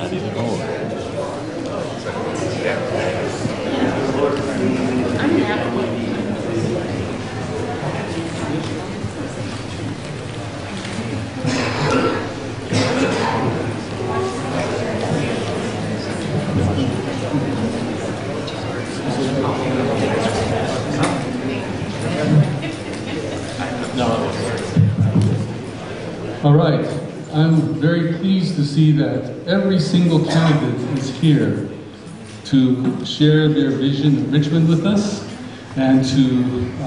All right, I'm very pleased to see that every single candidate is here to share their vision of Richmond with us and to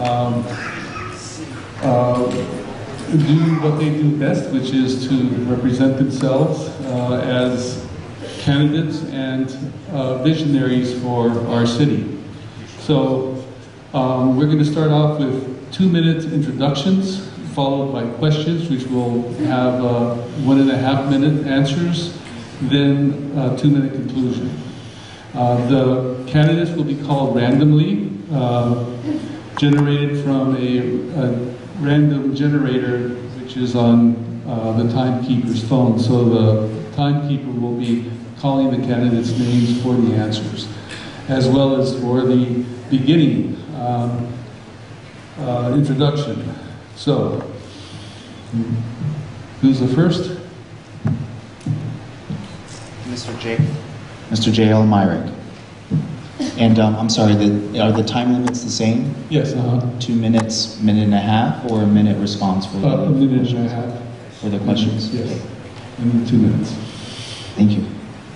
do what they do best, which is to represent themselves as candidates and visionaries for our city. So we're going to start off with 2-minute introductions, followed by questions, which will have 1.5-minute answers, then a 2-minute conclusion. The candidates will be called randomly, generated from a random generator, which is on the timekeeper's phone. So the timekeeper will be calling the candidates' names for the answers, as well as for the beginning introduction. So, who's the first? Mr. J.L. Myrick. And I'm sorry, are the time limits the same? Yes. 2 minutes, 1.5 minutes, or a minute response for the 1.5 minutes. For the questions? Yes. And 2 minutes. Thank you.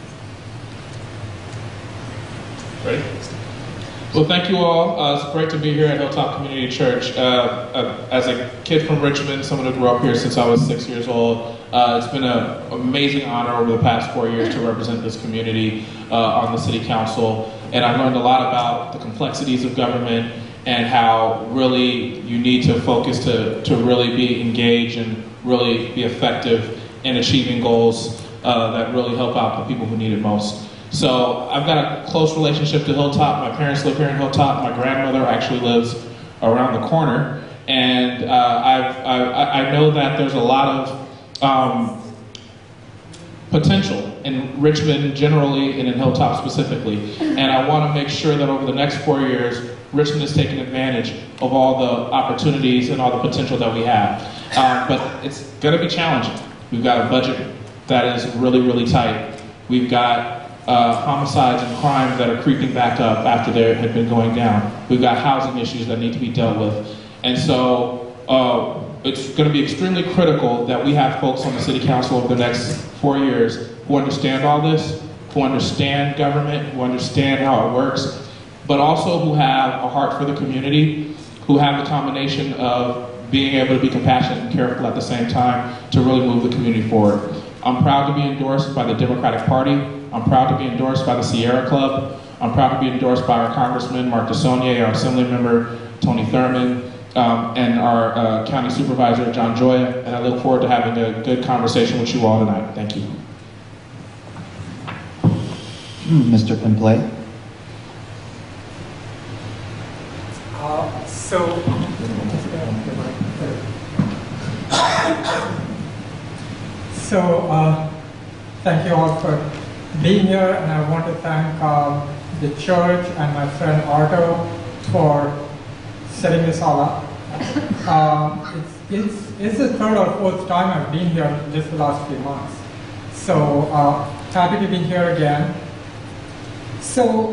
Ready? Well, thank you all. It's great to be here at Hilltop Community Church. As a kid from Richmond, someone who grew up here since I was 6 years old, it's been an amazing honor over the past 4 years to represent this community on the City Council. And I've learned a lot about the complexities of government and how really you need to focus to really be engaged and really be effective in achieving goals that really help out the people who need it most. So I've got a close relationship to Hilltop. My parents live here in Hilltop. My grandmother actually lives around the corner. And I know that there's a lot of potential in Richmond generally and in Hilltop specifically. And I want to make sure that over the next 4 years, Richmond is taking advantage of all the opportunities and all the potential that we have. But it's going to be challenging. We've got a budget that is really, really tight. We've got homicides and crimes that are creeping back up after they had been going down. We've got housing issues that need to be dealt with. And so it's going to be extremely critical that we have folks on the City Council over the next 4 years who understand all this, who understand government, who understand how it works, but also who have a heart for the community, who have the combination of being able to be compassionate and careful at the same time to really move the community forward. I'm proud to be endorsed by the Democratic Party. I'm proud to be endorsed by the Sierra Club. I'm proud to be endorsed by our Congressman, Mark DeSaulnier, our Assembly Member, Tony Thurman, and our County Supervisor, John Joya. And I look forward to having a good conversation with you all tonight. Thank you. Mr. Pimplay. Thank you all for being here, and I want to thank the church and my friend Arto for setting this all up. It's the third or fourth time I've been here just the last few months. So happy to be here again. So,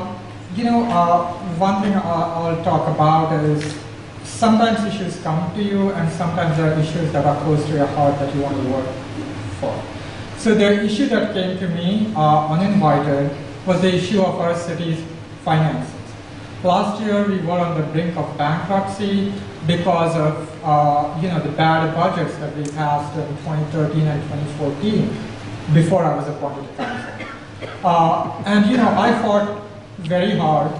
one thing I'll talk about is sometimes issues come to you, and sometimes there are issues that are close to your heart that you want to work for. So the issue that came to me uninvited was the issue of our city's finances. Last year we were on the brink of bankruptcy because of the bad budgets that we passed in 2013 and 2014 before I was appointed to council. I fought very hard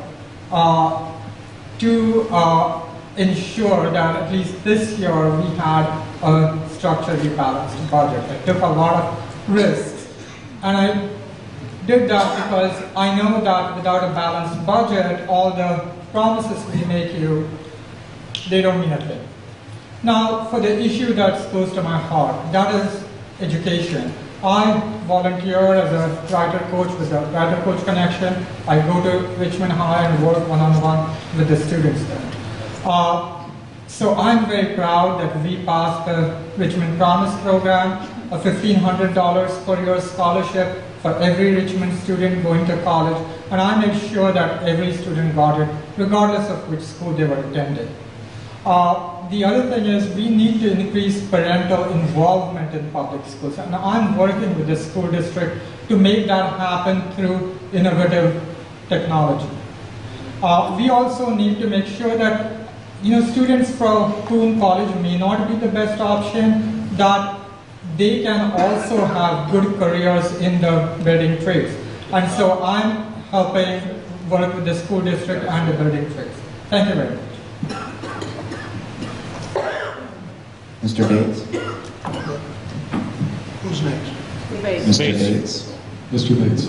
to ensure that at least this year we had a structurally balanced budget. I took a lot of risks, and I did that because I know that without a balanced budget, all the promises we make you, they don't mean a thing. Now, for the issue that's close to my heart, that is education. I volunteer as a writer coach with the Writer Coach Connection. I go to Richmond High and work one-on-one with the students there. So I'm very proud that we passed the Richmond Promise program, a $1,500 per year scholarship for every Richmond student going to college, and I made sure that every student got it, regardless of which school they were attending. The other thing is we need to increase parental involvement in public schools, and I'm working with the school district to make that happen through innovative technology. We also need to make sure that students for whom college may not be the best option, that they can also have good careers in the building trades. And so I'm helping work with the school district and the building trades. Thank you very much. Mr. Bates? Who's next? Mr. Bates. Mr. Bates.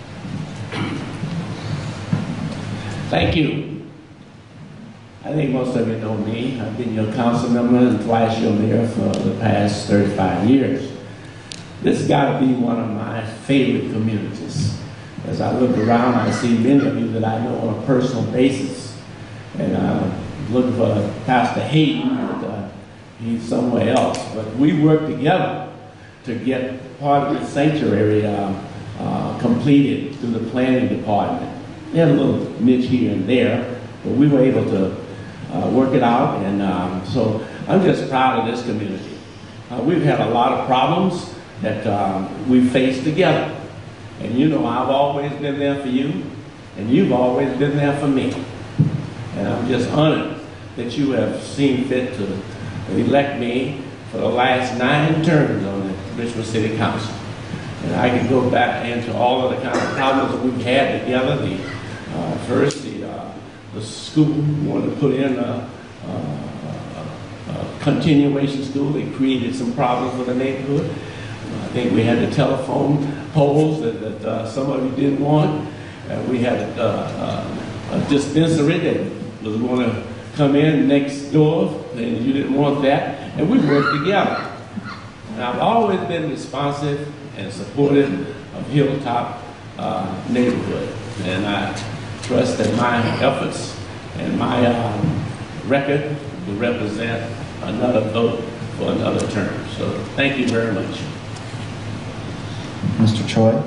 Thank you. I think most of you know me. I've been your council member and twice your mayor for the past 35 years. This has got to be one of my favorite communities. As I look around, I see many of you that I know on a personal basis. And I'm looking for Pastor Hayden, but he's somewhere else. But we work together to get part of the sanctuary completed through the planning department. We had a little niche here and there, but we were able to work it out, and so I'm just proud of this community. We've had a lot of problems that we faced together, and I've always been there for you, and you've always been there for me, and I'm just honored that you have seen fit to elect me for the last 9 terms on the Richmond City Council. And I can go back into all of the kind of problems that we've had together. First, the school wanted to put in a continuation school. They created some problems for the neighborhood. I think we had the telephone poles that some of you didn't want. We had a dispensary that was going to come in next door, and you didn't want that. And we worked together. And I've always been responsive and supportive of Hilltop Neighborhood. And I trust that my efforts and my record will represent another vote for another term. So thank you very much. Mr. Choi?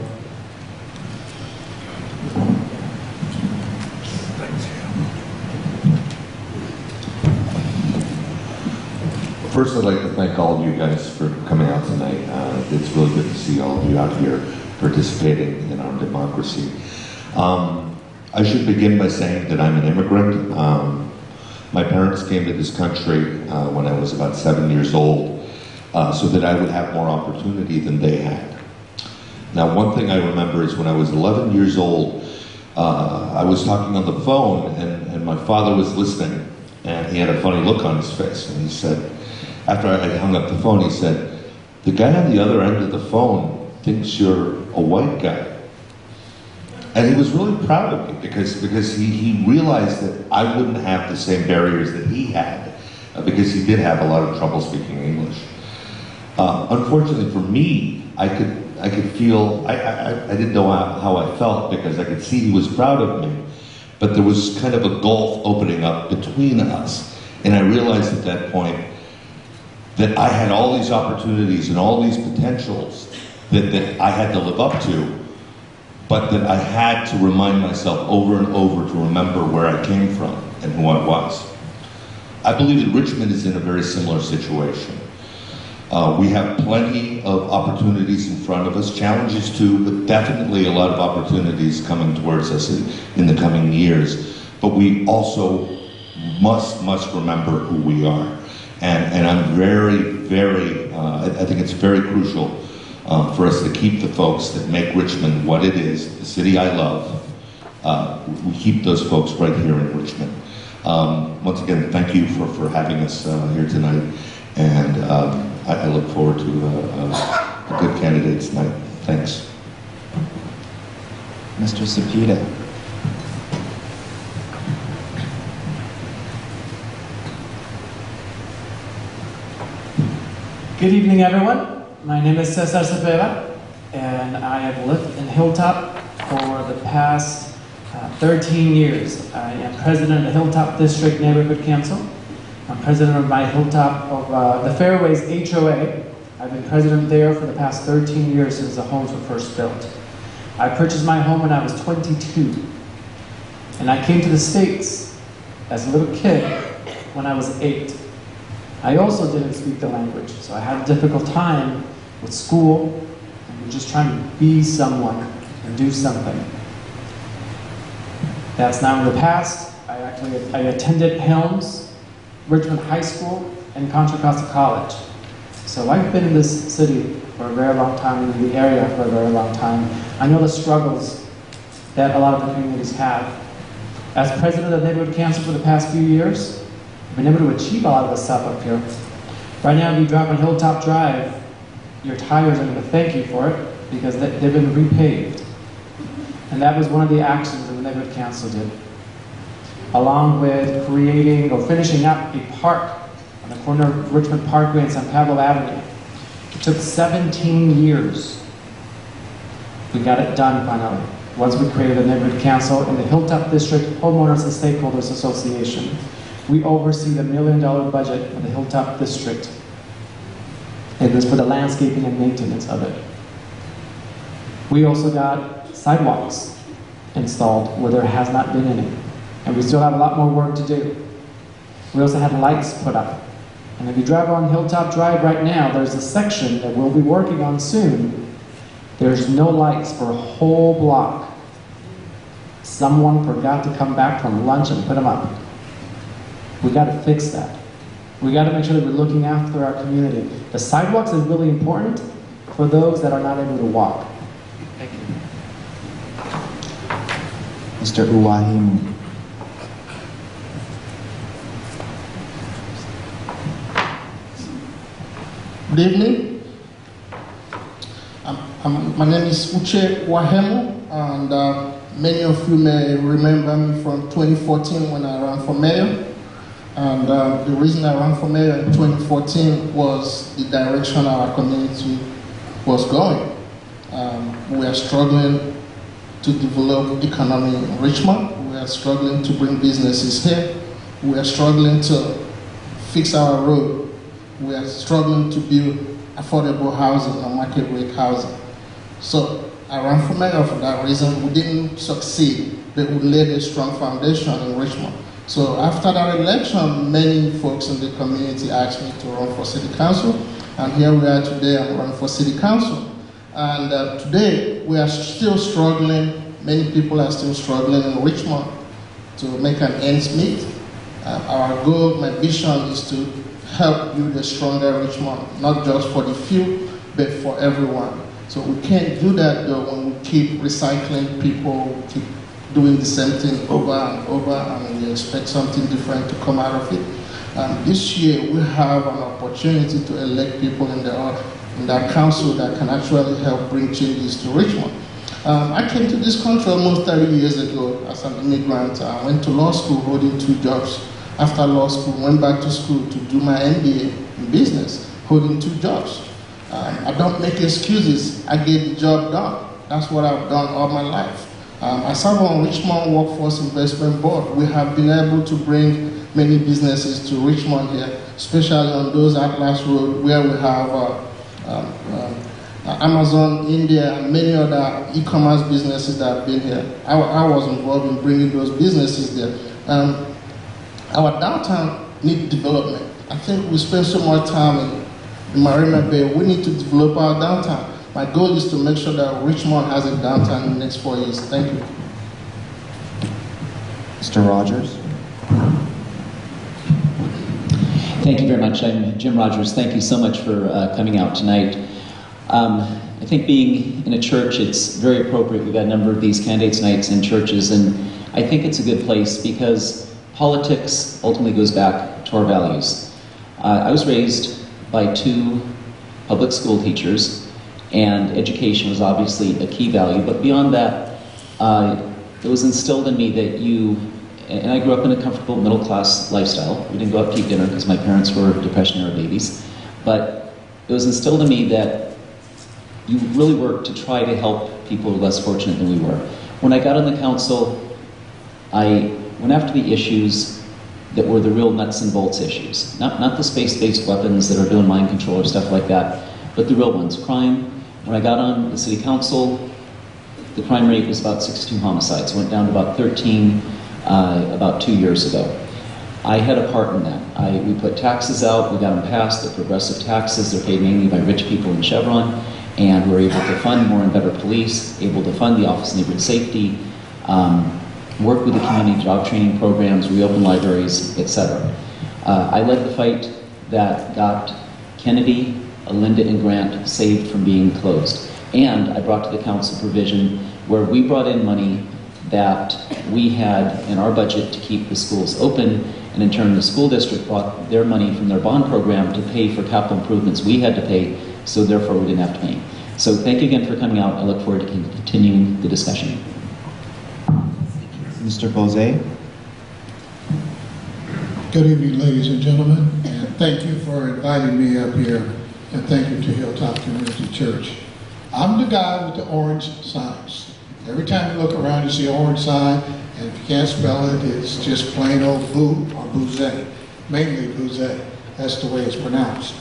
First, I'd like to thank all of you guys for coming out tonight. It's really good to see all of you out here participating in our democracy. I should begin by saying that I'm an immigrant. My parents came to this country when I was about 7 years old, so that I would have more opportunity than they had. Now, one thing I remember is when I was 11 years old, I was talking on the phone, and my father was listening, and he had a funny look on his face, and he said, after I had hung up the phone, he said, "The guy on the other end of the phone thinks you're a white guy." And he was really proud of me because he realized that I wouldn't have the same barriers that he had, because he did have a lot of trouble speaking English. Unfortunately for me, I could feel, I didn't know how I felt, because I could see he was proud of me, but there was kind of a gulf opening up between us. And I realized at that point that I had all these opportunities and all these potentials that I had to live up to, but that I had to remind myself over and over to remember where I came from and who I was. I believe that Richmond is in a very similar situation. We have plenty of opportunities in front of us, challenges too, but definitely a lot of opportunities coming towards us in the coming years. But we also must remember who we are. And I'm I think it's very crucial for us to keep the folks that make Richmond what it is, the city I love. We keep those folks right here in Richmond. Once again, thank you for having us here tonight. And I look forward to a good candidates tonight. Thanks. Mr. Cepeda? Good evening, everyone. My name is Cesar Cepeda. I have lived in Hilltop for the past 13 years. I am president of the Hilltop District Neighborhood Council. I'm president of my Hilltop of the Fairways HOA. I've been president there for the past 13 years since the homes were first built. I purchased my home when I was 22. And I came to the States as a little kid when I was 8. I also didn't speak the language, so I had a difficult time with school and just trying to be someone and do something. That's now in the past. I attended Helms, Richmond High School, and Contra Costa College. So I've been in this city for a very long time, and in the area for a very long time. I know the struggles that a lot of the communities have. As president of the Neighborhood Council for the past few years, I've been able to achieve a lot of the stuff up here. Right now, if you drive on Hilltop Drive, your tires are going to thank you for it because they've been repaved. And that was one of the actions that the Neighborhood Council did. Along with creating or finishing up a park on the corner of Richmond Parkway and San Pablo Avenue. It took 17 years. We got it done finally. Once we created the Neighborhood Council and the Hilltop District Homeowners and Stakeholders Association. We oversee the $1 million budget of the Hilltop District. It was for the landscaping and maintenance of it. We also got sidewalks installed where there has not been any. And we still have a lot more work to do. We also had lights put up. And if you drive on Hilltop Drive right now, there's a section that we'll be working on soon. There's no lights for a whole block. Someone forgot to come back from lunch and put them up. We got to fix that. We got to make sure that we're looking after our community. The sidewalks is really important for those that are not able to walk. Thank you. Mr. Uwahim. Good evening. My name is Uche Wahemu, and many of you may remember me from 2014 when I ran for mayor. And the reason I ran for mayor in 2014 was the direction our community was going. We are struggling to develop economy in Richmond. We are struggling to bring businesses here. We are struggling to fix our road. We are struggling to build affordable housing and market rate housing. So I ran for mayor for that reason. We didn't succeed, but we laid a strong foundation in Richmond. So after that election, many folks in the community asked me to run for city council. And here we are today, I'm running for city council. And today, we are still struggling, many people are still struggling in Richmond to make an ends meet. Our goal, my vision is to help build a stronger Richmond, not just for the few, but for everyone. So we can't do that though when we keep recycling people, keep doing the same thing over and over, and we expect something different to come out of it. This year, we have an opportunity to elect people in that council that can actually help bring changes to Richmond. I came to this country almost 30 years ago as an immigrant. I went to law school holding 2 jobs. After law school, went back to school to do my MBA in business, holding 2 jobs. I don't make excuses. I get the job done. That's what I've done all my life. I serve on Richmond Workforce Investment Board. We have been able to bring many businesses to Richmond here, especially on those Atlas Road where we have Amazon, India, and many other e-commerce businesses that have been here. I was involved in bringing those businesses there. Our downtown needs development. I think we spend so much time in Marina Bay. We need to develop our downtown. My goal is to make sure that Richmond has a downtown in the next 4 years. Thank you. Mr. Rogers. Thank you very much. I'm Jim Rogers. Thank you so much for coming out tonight. I think being in a church, it's very appropriate. We've got a number of these candidates nights in churches, and I think it's a good place because politics ultimately goes back to our values. I was raised by 2 public school teachers, and education was obviously a key value, but beyond that, it was instilled in me that and I grew up in a comfortable middle-class lifestyle. We didn't go out to eat dinner because my parents were Depression-era babies, but it was instilled in me that you really work to try to help people who are less fortunate than we were. When I got on the council, I went after the issues that were the real nuts and bolts issues. Not the space-based weapons that are doing mind control or stuff like that, but the real ones. Crime. When I got on the city council, the crime rate was about 62 homicides. Went down to about 13 about 2 years ago. I had a part in that. We put taxes out, we got them passed, they're progressive taxes, they're paid mainly by rich people in Chevron, and we're able to fund more and better police, able to fund the Office of Neighborhood Safety, work with the community job training programs, reopen libraries, etc. I led the fight that got Kennedy, Linda, and Grant saved from being closed. And I brought to the council provision where we brought in money that we had in our budget to keep the schools open, and in turn the school district brought their money from their bond program to pay for capital improvements we had to pay, so therefore we didn't have to pay. So thank you again for coming out. I look forward to continuing the discussion. Mr. Bozay. Good evening, ladies and gentlemen, and thank you for inviting me up here, and thank you to Hilltop Community Church. I'm the guy with the orange signs. Every time you look around, you see an orange sign, and if you can't spell it, it's just plain old boo or bouzet, mainly bouzet. That's the way it's pronounced.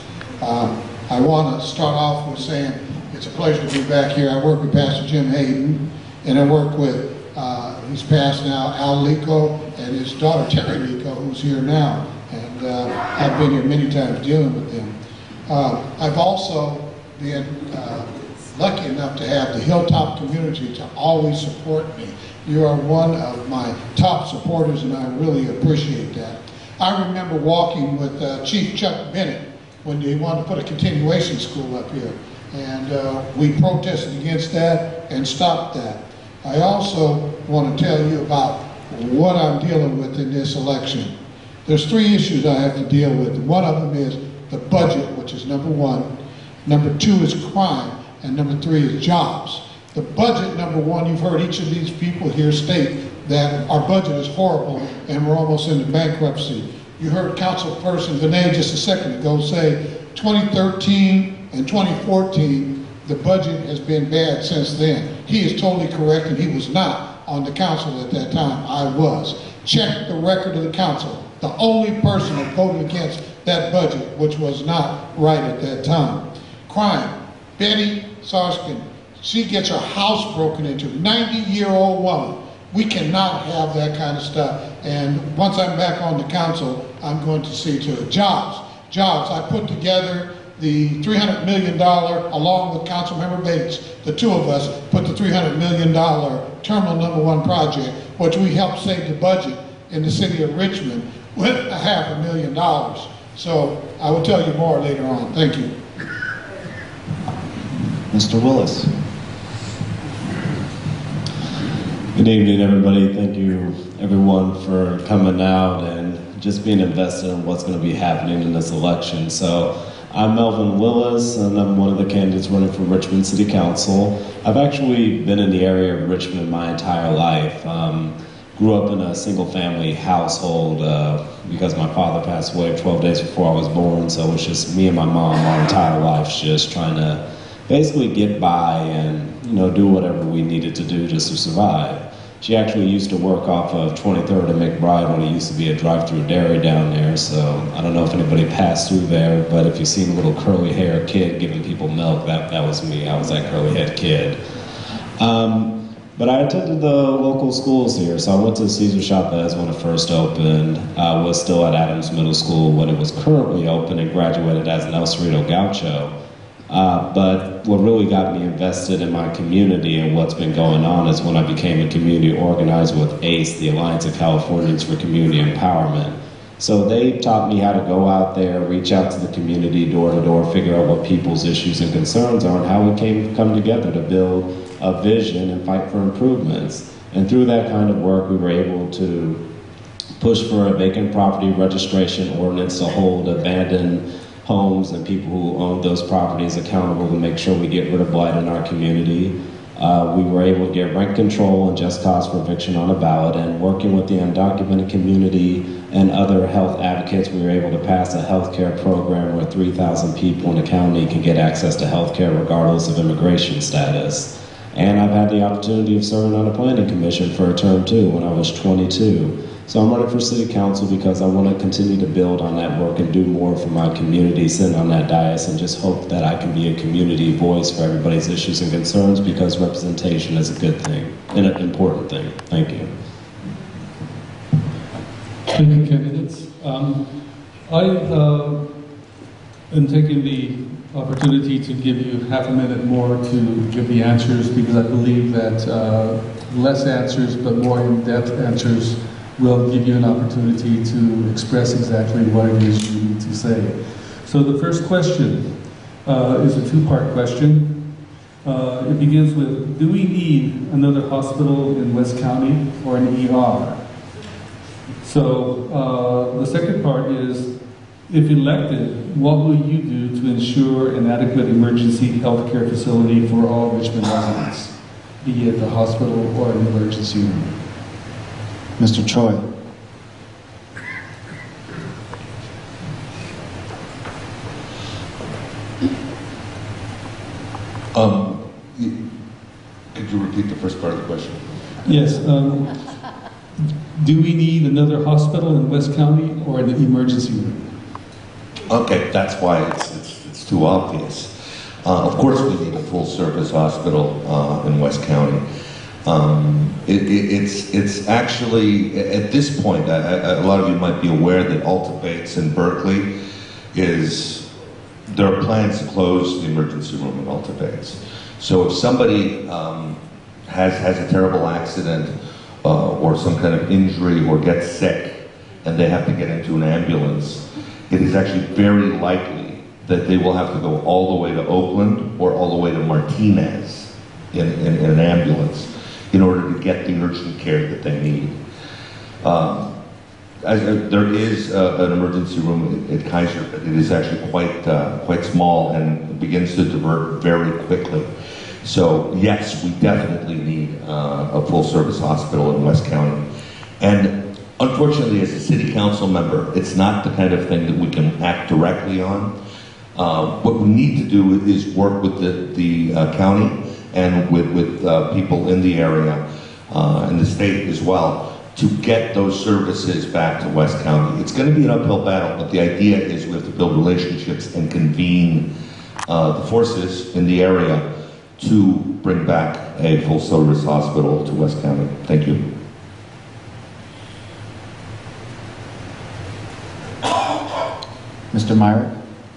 I want to start off with saying it's a pleasure to be back here. I work with Pastor Jim Hayden, and I work with, he's passed now, Al Lico, and his daughter Terry Lico, who's here now, and I've been here many times dealing with them. I've also been lucky enough to have the Hilltop community to always support me. You are one of my top supporters, and I really appreciate that. I remember walking with Chief Chuck Bennett when they wanted to put a continuation school up here, and we protested against that and stopped that. I also want to tell you about what I'm dealing with in this election. There's three issues I have to deal with. One of them is the budget, which is number one. Number two is crime. And number three is jobs. The budget, number one, you've heard each of these people here state that our budget is horrible and we're almost into bankruptcy. You heard Councilperson Vinay just a second ago say 2013 and 2014, the budget has been bad since then. He is totally correct, and he was not on the council at that time. I was. Check the record of the council. The only person that voted against that budget, which was not right at that time. Crime. Betty Sarskin, she gets her house broken into, 90-year-old woman. We cannot have that kind of stuff. And once I'm back on the council, I'm going to see to it. Jobs. I put together the $300 million, along with Councilmember Bates, the two of us put the $300 million Terminal Number 1 project, which we helped save the budget in the city of Richmond with $500,000. So I will tell you more later on. Thank you. Mr. Willis. Good evening, everybody. Thank you, everyone, for coming out and just being invested in what's going to be happening in this election. So I'm Melvin Willis, and I'm one of the candidates running for Richmond City Council. I've actually been in the area of Richmond my entire life. Grew up in a single-family household because my father passed away 12 days before I was born, so it was just me and my mom our entire life just trying to basically get by and, you know, do whatever we needed to do just to survive. She actually used to work off of 23rd and McBride when it used to be a drive-through dairy down there, so I don't know if anybody passed through there, but if you've seen a little curly-haired kid giving people milk, that was me. I was that curly-haired kid. But I attended the local schools here, so I went to Cesar Chavez when it first opened. I was still at Adams Middle School when it was currently open, and graduated as an El Cerrito Gaucho. But what really got me invested in my community and what's been going on is when I became a community organizer with ACE, the Alliance of Californians for Community Empowerment. So they taught me how to go out there, reach out to the community door to door, figure out what people's issues and concerns are, and how we come together to build a vision and fight for improvements. And through that kind of work, we were able to push for a vacant property registration ordinance to hold abandoned homes and people who own those properties accountable to make sure we get rid of blight in our community. We were able to get rent control and just cause for eviction on the ballot, and working with the undocumented community and other health advocates, we were able to pass a healthcare program where 3,000 people in the county can get access to healthcare regardless of immigration status. And I've had the opportunity of serving on the planning commission for a term too when I was 22. So I'm running for city council because I want to continue to build on that work and do more for my community, sitting on that dais, and just hope that I can be a community voice for everybody's issues and concerns, because representation is a good thing and an important thing. Thank you. Thank you, candidates. I am taking the opportunity to give you half a minute more to give the answers, because I believe that less answers but more in-depth answers will give you an opportunity to express exactly what it is you need to say. So the first question is a two-part question. It begins with, do we need another hospital in West County or an ER? So the second part is, if elected, what will you do to ensure an adequate emergency health care facility for all Richmond residents, be it a hospital or an emergency room? Mr. Choi. Could you repeat the first part of the question? Yes. Do we need another hospital in West County or an emergency room? Okay, that's why it's too obvious. Of course we need a full-service hospital in West County. It's actually, at this point, a lot of you might be aware that Alta Bates in Berkeley there are plans to close the emergency room in Alta Bates. So if somebody has a terrible accident or some kind of injury or gets sick and they have to get into an ambulance, it is actually very likely that they will have to go all the way to Oakland or all the way to Martinez in an ambulance in order to get the urgent care that they need. There is an emergency room at Kaiser, but it is actually quite small and begins to divert very quickly. So yes, we definitely need a full-service hospital in West County. And unfortunately, as a city council member, it's not the kind of thing that we can act directly on. What we need to do is work with the county and with people in the area and the state as well to get those services back to West County. It's going to be an uphill battle, but the idea is we have to build relationships and convene the forces in the area to bring back a full-service hospital to West County. Thank you. Mr. Meyer.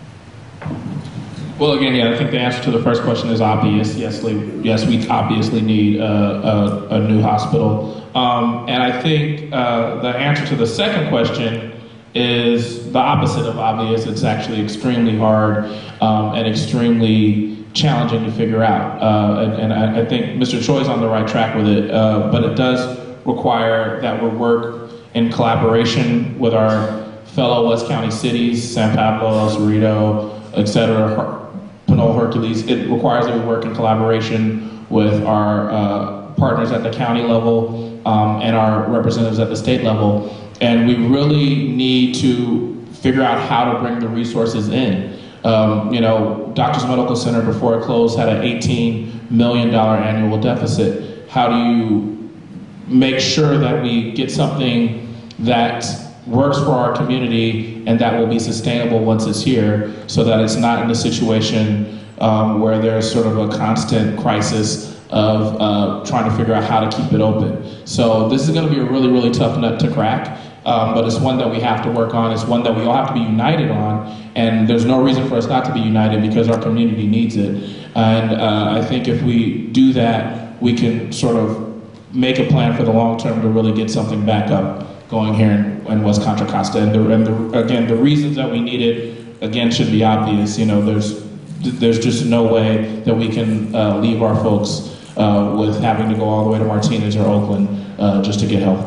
Well, again, yeah, I think the answer to the first question is obvious. Yes, we obviously need a new hospital. And I think the answer to the second question is the opposite of obvious. It's actually extremely hard and extremely challenging to figure out. And I think Mr. Choi's on the right track with it, but it does require that we work in collaboration with our fellow West County cities, San Pablo, El Cerrito, et cetera, Pinole, Hercules. It requires that we work in collaboration with our partners at the county level and our representatives at the state level. And we really need to figure out how to bring the resources in. Doctors Medical Center, before it closed, had an $18 million annual deficit. How do you make sure that we get something that works for our community and that will be sustainable once it's here, so that it's not in a situation where there's sort of a constant crisis of trying to figure out how to keep it open. So this is going to be a really, really tough nut to crack, but it's one that we have to work on. It's one that we all have to be united on, and there's no reason for us not to be united because our community needs it. And I think if we do that, we can sort of make a plan for the long term to really get something back up going here in West Contra Costa. And again, the reasons that we need it, again, should be obvious. There's just no way that we can leave our folks with having to go all the way to Martinez or Oakland just to get help.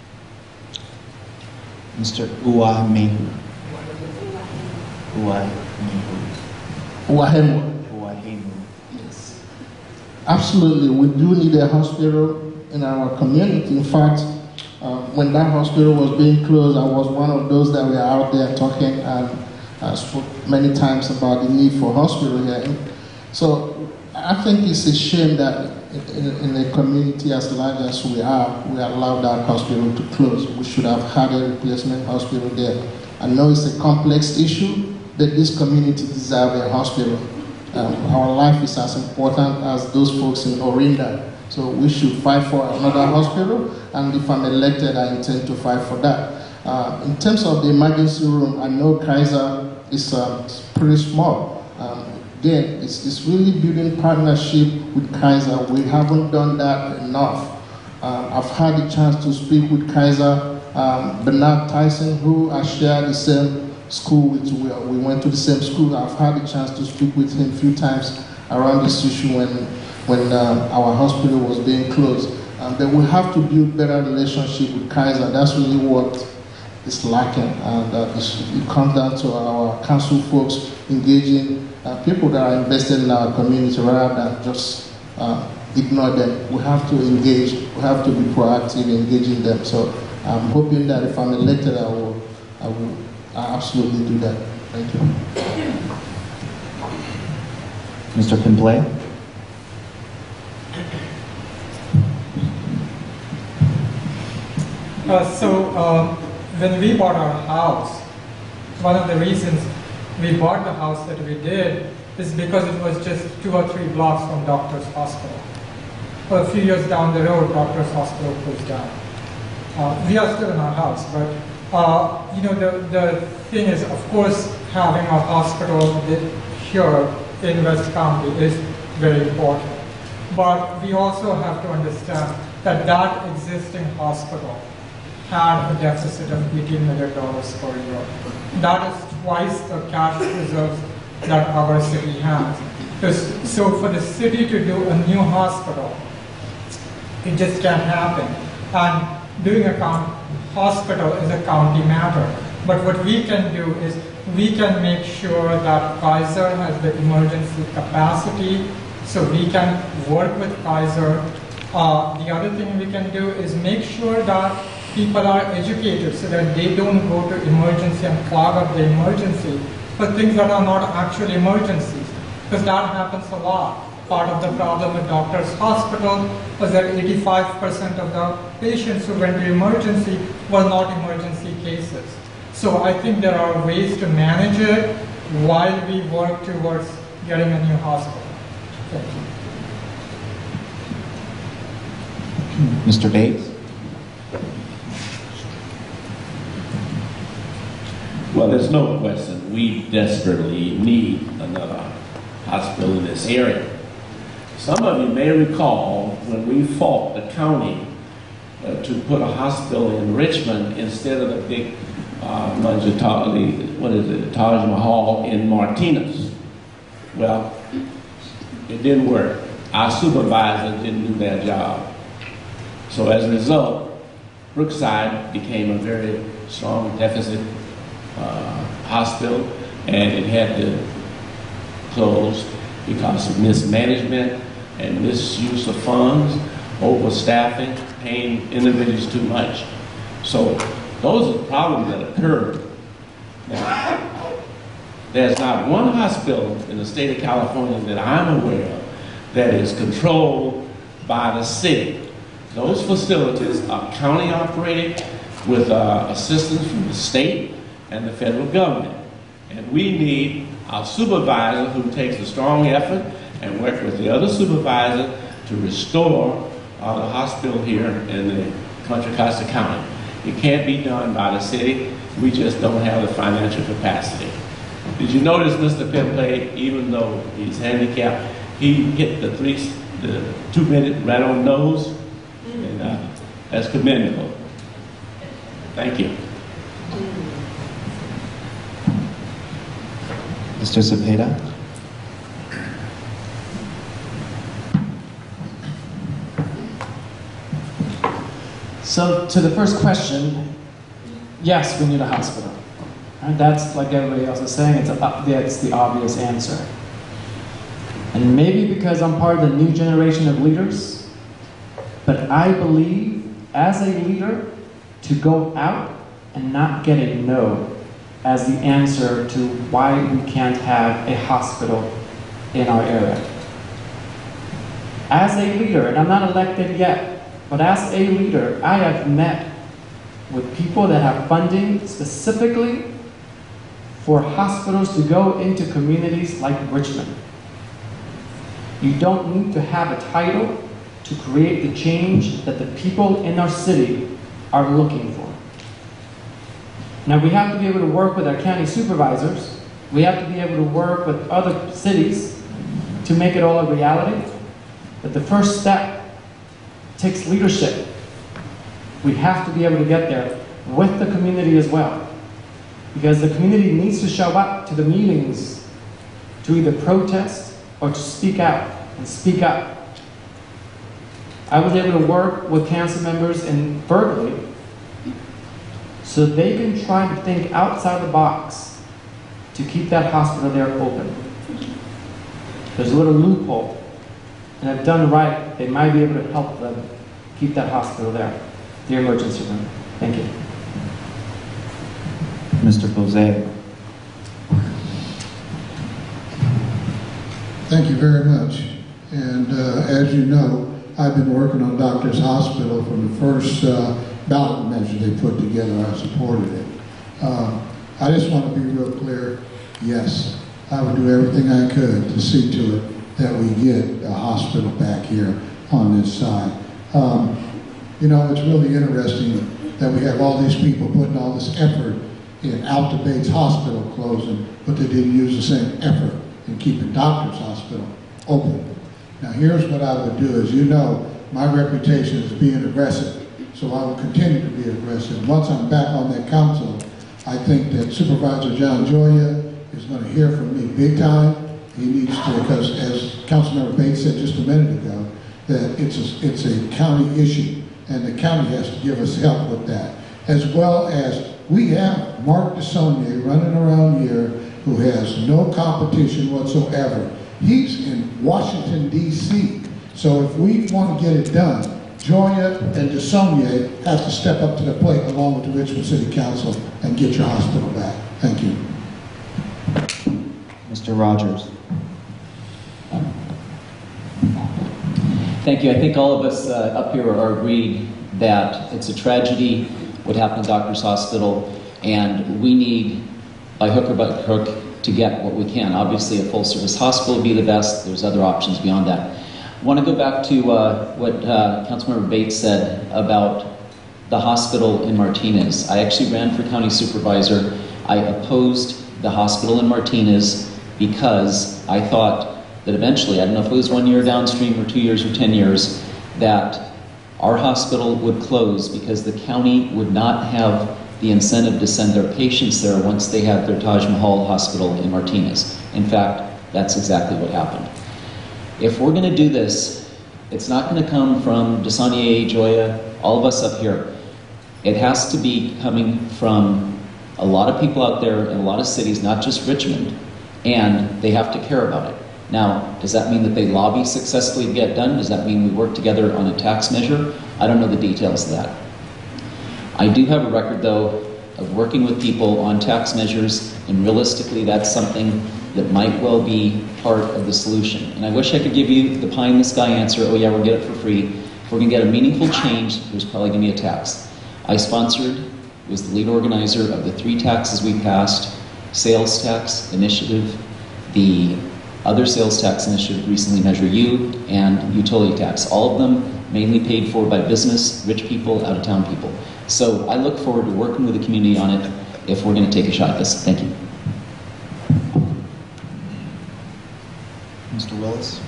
Mr. Uwami. Uwai. Wahemo. Yes. Absolutely, we do need a hospital in our community. In fact, when that hospital was being closed, I was one of those that were out there talking and spoke many times about the need for hospital here. So I think it's a shame that in a community as large as we allowed that hospital to close. We should have had a replacement hospital there. I know it's a complex issue, that this community deserves a hospital. Our life is as important as those folks in Orinda. So we should fight for another hospital, and if I'm elected, I intend to fight for that. In terms of the emergency room, I know Kaiser is pretty small. Again, it's really building partnership with Kaiser. We haven't done that enough. I've had the chance to speak with Kaiser, Bernard Tyson, who I share the same school with. We went to the same school. I've had the chance to speak with him a few times around this issue when our hospital was being closed. But we have to build better relationship with Kaiser. That's really what is lacking. And it comes down to our council folks engaging people that are invested in our community rather than just ignore them. We have to engage. We have to be proactive in engaging them. So I'm hoping that if I'm elected, I will absolutely do that. Thank you. Mr. Pimblay? When we bought our house, one of the reasons we bought the house that we did is because it was just 2 or 3 blocks from Doctor's Hospital. For a few years down the road, Doctor's Hospital closed down. We are still in our house, but the thing is, of course, having a hospital here in West County is very important. But we also have to understand that that existing hospital had a deficit of $18 million per year. That is twice the cash reserves that our city has. So for the city to do a new hospital, it just can't happen. And doing a hospital is a county matter. But what we can do is we can make sure that Kaiser has the emergency capacity, so we can work with Kaiser. The other thing we can do is make sure that people are educated so that they don't go to emergency and clog up the emergency for things that are not actually emergencies, because that happens a lot. Part of the problem with Doctor's Hospital was that 85% of the patients who went to emergency were not emergency cases. So I think there are ways to manage it while we work towards getting a new hospital. Thank you. Mr. Bates? Well, there's no question. We desperately need another hospital in this area. Some of you may recall when we fought the county to put a hospital in Richmond instead of the big Taj Mahal in Martinez. Well, it didn't work. Our supervisor didn't do their job. So as a result, Brookside became a very strong deficit hospital, and it had to close because of mismanagement and misuse of funds, overstaffing, paying individuals too much. So those are the problems that occurred. Now, there's not one hospital in the state of California that I'm aware of that is controlled by the city. Those facilities are county operated with assistance from the state and the federal government. And we need our supervisor who takes a strong effort and work with the other supervisor to restore the hospital here in the Contra Costa County. It can't be done by the city. We just don't have the financial capacity. Did you notice Mr. Pimblay, even though he's handicapped, he hit the 2-minute right on the nose? And that's commendable. Thank you. Mr. Cepeda? So to the first question, yes, we need a hospital. And that's, like everybody else is saying, it's the obvious answer. And maybe because I'm part of the new generation of leaders, but I believe as a leader to go out and not get a no as the answer to why we can't have a hospital in our area. As a leader, and I'm not elected yet, but as a leader, I have met with people that have funding specifically for hospitals to go into communities like Richmond. You don't need to have a title to create the change that the people in our city are looking for. Now, we have to be able to work with our county supervisors. We have to be able to work with other cities to make it all a reality. But the first step takes leadership. We have to be able to get there with the community as well. Because the community needs to show up to the meetings to either protest or to speak out and speak up. I was able to work with council members in Berkeley so they can try to think outside the box to keep that hospital there open. There's a little loophole, and if done right, they might be able to help them keep that hospital there, the emergency room. Thank you. Mr. Jose. Thank you very much. And as you know, I've been working on Doctors Hospital from the first ballot measure they put together. I supported it. I just want to be real clear. Yes, I would do everything I could to see to it that we get a hospital back here on this side. You know, it's really interesting that we have all these people putting all this effort in Alta Bates Hospital closing, but they didn't use the same effort in keeping Doctors Hospital open. Now here's what I would do. As you know, my reputation is being aggressive, so I will continue to be aggressive. Once I'm back on that council, I think that Supervisor John Joya is going to hear from me big time. He needs to, because as Councilmember Bates said just a minute ago, that it's a county issue, and the county has to give us help with that. As well as we have Mark DeSaulnier running around here who has no competition whatsoever. He's in Washington, D.C. So if we want to get it done, Joya and DeSaulnier have to step up to the plate along with the Richmond City Council and get your hospital back. Thank you. Mr. Rogers. Thank you. I think all of us up here are agreed that it's a tragedy what happened to Doctors Hospital, and we need, by hook or by crook, to get what we can. Obviously, a full-service hospital would be the best. There's other options beyond that. I want to go back to what Councilmember Bates said about the hospital in Martinez. I actually ran for county supervisor. I opposed the hospital in Martinez because I thought that eventually, I don't know if it was 1 year downstream or 2 years or 10 years, that our hospital would close because the county would not have the incentive to send their patients there once they had their Taj Mahal hospital in Martinez. In fact, that's exactly what happened. If we're going to do this, it's not going to come from DeSaulnier, Joya, all of us up here. It has to be coming from a lot of people out there in a lot of cities, not just Richmond, and they have to care about it. Now, does that mean that they lobby successfully to get it done? Does that mean we work together on a tax measure? I don't know the details of that. I do have a record, though, of working with people on tax measures, and realistically, that's something that might well be part of the solution. And I wish I could give you the pie-in-the-sky answer, oh yeah, we'll get it for free. If we're going to get a meaningful change, there's probably going to be a tax. I sponsored, was the lead organizer of the 3 taxes we passed: sales tax initiative, the other sales tax initiative, recently Measure U, and utility tax. All of them mainly paid for by business, rich people, out-of-town people. So I look forward to working with the community on it if we're going to take a shot at this. Thank you. Mr. Willis.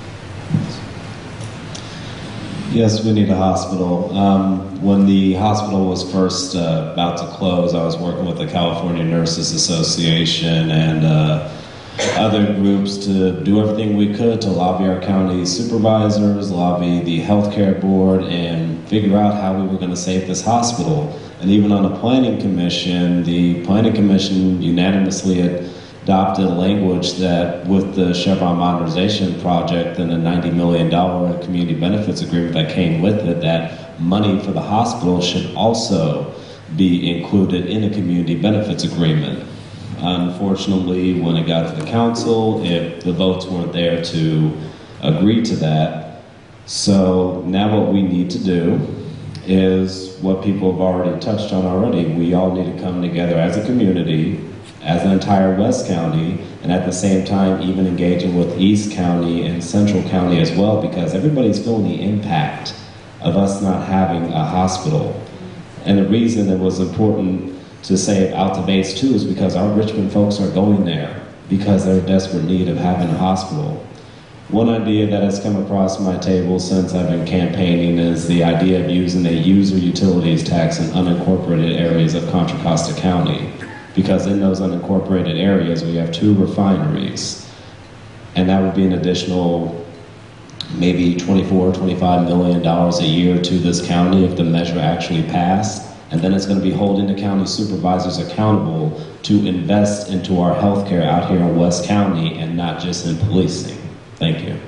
Yes, we need a hospital. When the hospital was first about to close, I was working with the California Nurses Association, and other groups to do everything we could to lobby our county supervisors, lobby the healthcare board, and figure out how we were going to save this hospital. And even on the planning commission, unanimously adopted a language that with the Chevron modernization project and the $90 million community benefits agreement that came with it, that money for the hospital should also be included in a community benefits agreement. Unfortunately, when it got to the council, the votes weren't there to agree to that. So now what we need to do is what people have already touched on already. We all need to come together as a community, as an entire West County, and at the same time even engaging with East County and Central County as well, because everybody's feeling the impact of us not having a hospital. And the reason it was important to say it out to base too is because our Richmond folks are going there because they're in desperate need of having a hospital. One idea that has come across my table since I've been campaigning is the idea of using a user utilities tax in unincorporated areas of Contra Costa County. Because in those unincorporated areas, we have 2 refineries. And that would be an additional maybe $24, $25 million a year to this county if the measure actually passed. And then it's going to be holding the county supervisors accountable to invest into our healthcare out here in West County and not just in policing. Thank you.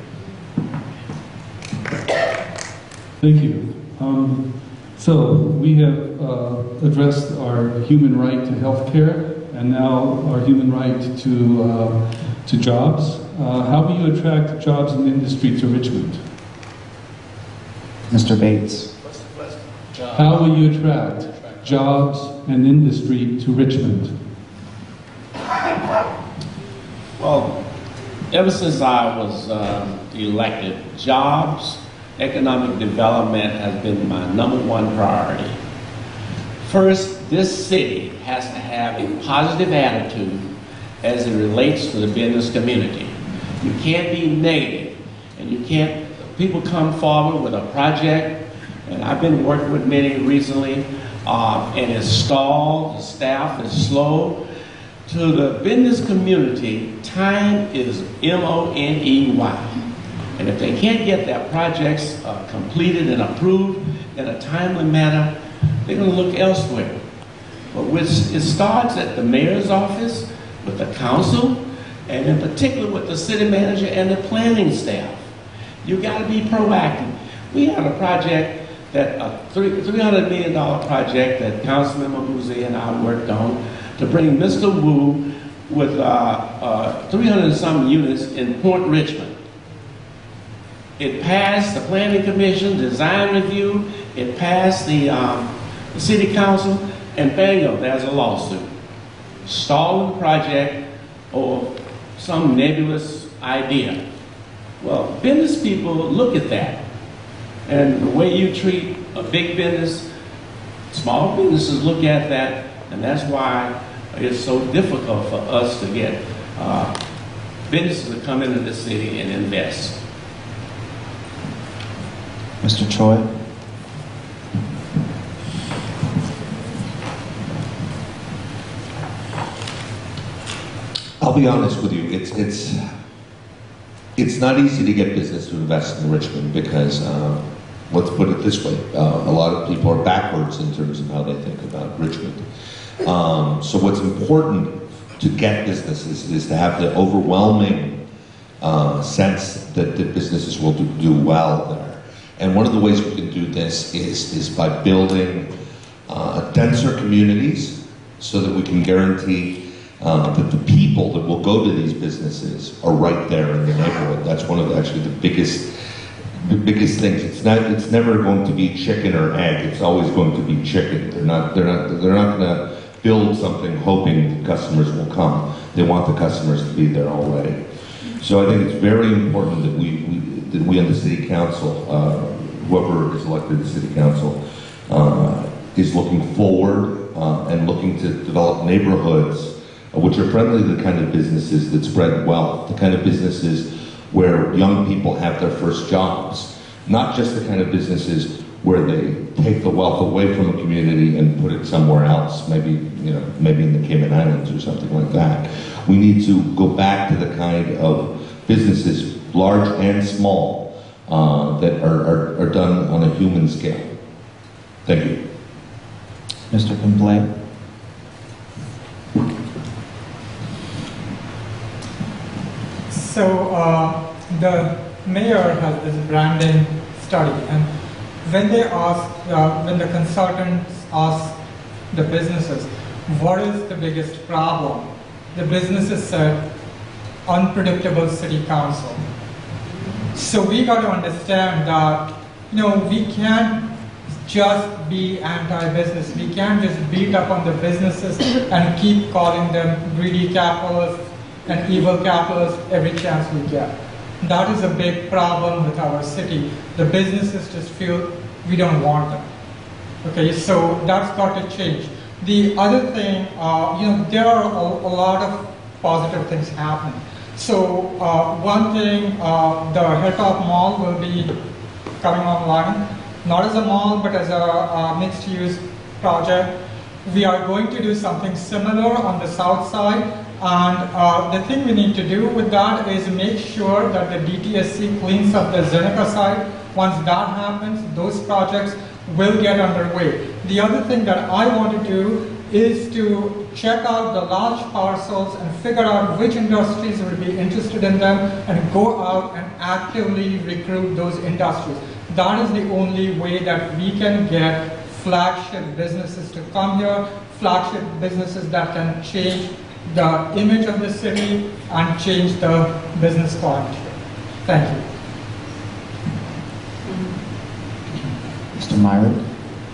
Thank you. So we have addressed our human right to health care and now our human right to jobs. How will you attract jobs in industry to Richmond? Mr. Bates. How will you attract jobs and industry to Richmond? Well, ever since I was elected, jobs, economic development has been my #1 priority. First, this city has to have a positive attitude as it relates to the business community. You can't be negative, and people come forward with a project, and I've been working with many recently, and it's stalled, the staff is slow. To the business community, time is money. And if they can't get their projects completed and approved in a timely manner, they're going to look elsewhere. But it starts at the mayor's office, with the council, and in particular with the city manager and the planning staff. You got to be proactive. We had a project, a $300 million project that Councilmember Bouzy and I worked on to bring Mr. Wu with 300 and some units in Port Richmond. It passed the planning commission, design review, it passed the city council, and bingo, there's a lawsuit. Stalling the project or some nebulous idea. Well, business people look at that. And the way you treat a big business, small businesses look at that, and that's why it's so difficult for us to get businesses to come into the city and invest. Mr. Troy. I'll be honest with you, it's not easy to get business to invest in Richmond because, let's put it this way, a lot of people are backwards in terms of how they think about Richmond. So what's important to get businesses is to have the overwhelming sense that the businesses will do well there. And one of the ways we can do this is by building denser communities so that we can guarantee that the people that will go to these businesses are right there in the neighborhood. That's one of the biggest things. It's never going to be chicken or egg. It's always going to be chicken. They're not going to build something hoping the customers will come. They want the customers to be there already. So I think it's very important that we on the city council, whoever is elected to the city council, is looking forward and looking to develop neighborhoods which are friendly to the kind of businesses that spread wealth, the kind of businesses where young people have their first jobs, not just the kind of businesses where they take the wealth away from a community and put it somewhere else, maybe, maybe in the Cayman Islands or something like that. We need to go back to the kind of businesses, large and small, that are done on a human scale. Thank you. Mr. Pimblay. So the mayor has this branding study, and when they ask, when the consultants ask the businesses, what is the biggest problem? The businesses said, unpredictable city council. So we got to understand that, we can't just be anti-business. We can't just beat up on the businesses and keep calling them greedy capitalists and evil capitalists every chance we get. That is a big problem with our city. The businesses just feel we don't want them. Okay, so that's got to change. The other thing, there are a lot of positive things happening. So one thing, the Hilltop Mall will be coming online, not as a mall, but as a mixed-use project. We are going to do something similar on the south side, and the thing we need to do with that is make sure that the DTSC cleans up the Zeneca side. Once that happens, those projects will get underway. The other thing that I want to do is to check out the large parcels and figure out which industries will be interested in them and go out and actively recruit those industries. That is the only way that we can get flagship businesses to come here, flagship businesses that can change the image of the city and change the business climate here. Thank you. Mr. Myrick.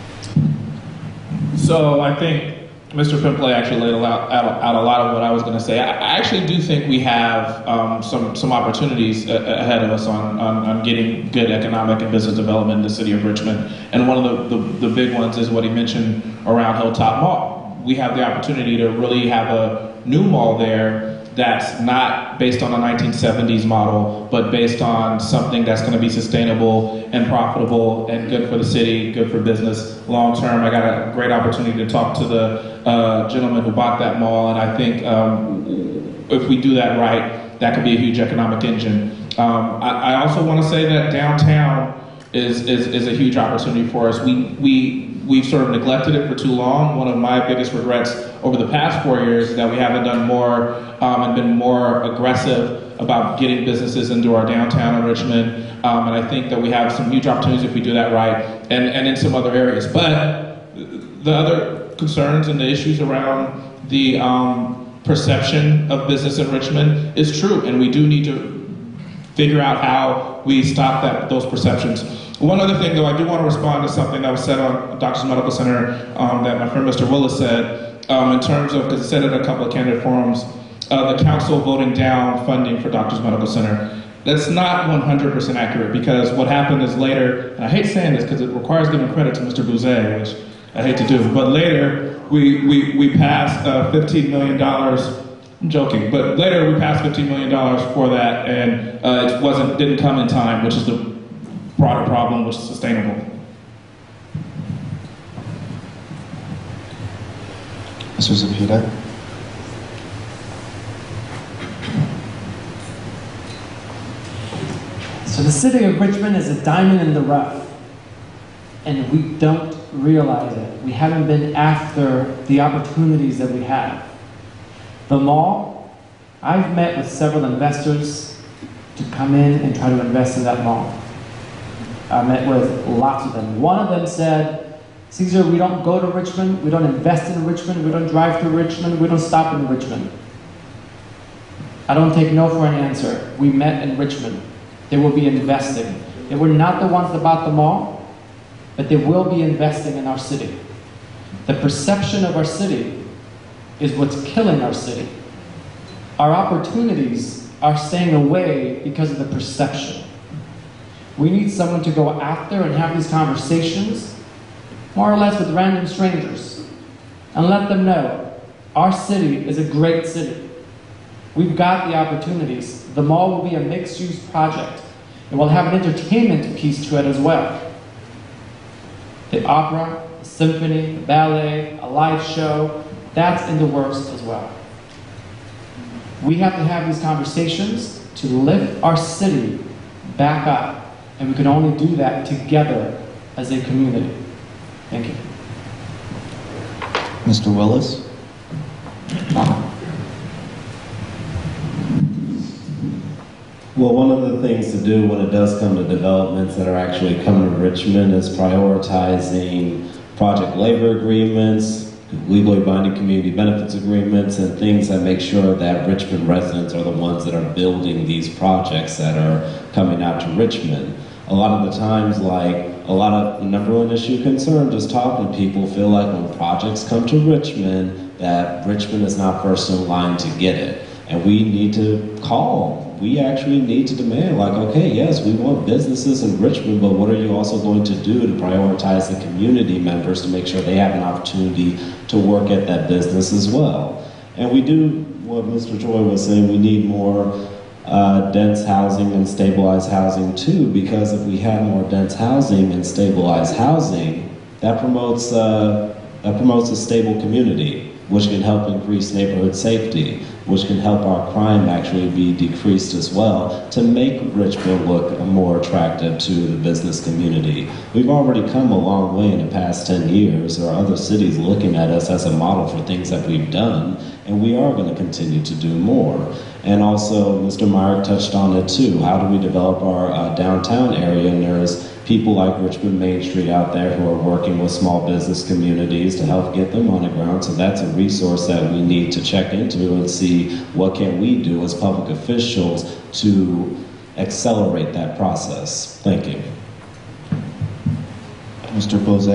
So I think Mr. Pimblay actually laid out a lot of what I was going to say. I actually do think we have some opportunities ahead of us on getting good economic and business development in the city of Richmond. And one of the big ones is what he mentioned around Hilltop Mall. We have the opportunity to really have a new mall there that's not based on a 1970s model, but based on something that's going to be sustainable and profitable and good for the city, good for business long term. I got a great opportunity to talk to the gentleman who bought that mall, and I think if we do that right, that could be a huge economic engine. I also want to say that downtown is a huge opportunity for us. We've sort of neglected it for too long. One of my biggest regrets over the past 4 years is that we haven't done more and been more aggressive about getting businesses into our downtown in Richmond. And I think that we have some huge opportunities if we do that right, and in some other areas. But the other concerns and the issues around the perception of business in Richmond is true, and we do need to figure out how we stop those perceptions. One other thing, though, I do want to respond to something that was said on Doctors Medical Center that my friend Mr. Willis said, in terms of, because he said at a couple of candidate forums, the council voting down funding for Doctors Medical Center. That's not 100% accurate, because what happened is later, and I hate saying this because it requires giving credit to Mr. Bouzet, which I hate to do, but later we passed $15 million. I'm joking, but later we passed $15 million for that, and it didn't come in time, which is the broader problem, which is sustainable. Mr. Zepeda. So the city of Richmond is a diamond in the rough, and we don't realize it. We haven't been after the opportunities that we have. The mall, I've met with several investors to come in and try to invest in that mall. I met with lots of them. One of them said, Caesar, we don't go to Richmond, we don't invest in Richmond, we don't drive to Richmond, we don't stop in Richmond. I don't take no for an answer. We met in Richmond. They will be investing. They were not the ones that bought the mall, but they will be investing in our city. The perception of our city is what's killing our city. Our opportunities are staying away because of the perception. We need someone to go after and have these conversations, more or less with random strangers, and let them know our city is a great city. We've got the opportunities. The mall will be a mixed-use project, and we'll have an entertainment piece to it as well. The opera, the symphony, the ballet, a live show, that's in the works as well. We have to have these conversations to lift our city back up, and we can only do that together as a community. Thank you. Mr. Willis? Well, one of the things to do when it does come to developments that are actually coming to Richmond is prioritizing project labor agreements, legally binding community benefits agreements, and things that make sure that Richmond residents are the ones that are building these projects that are coming out to Richmond. A lot of the times, the number one issue concern, just talking to people, feel like when projects come to Richmond, that Richmond is not first in line to get it. And we need to call. We actually need to demand, like, okay, yes, we want businesses in Richmond, but what are you also going to do to prioritize the community members to make sure they have an opportunity to work at that business as well? And we do, what Mr. Joy was saying, we need more dense housing and stabilized housing too, because if we have more dense housing and stabilized housing, that promotes a stable community, which can help increase neighborhood safety, which can help our crime actually be decreased as well, to make Richmond look more attractive to the business community. We've already come a long way in the past 10 years. There are other cities looking at us as a model for things that we've done, and we are going to continue to do more. And also, Mr. Meyer touched on it too. How do we develop our downtown area? And there's people like Richmond Main Street out there who are working with small business communities to help get them on the ground. So that's a resource that we need to check into and see what can we do as public officials to accelerate that process. Thank you. Mr. Bose?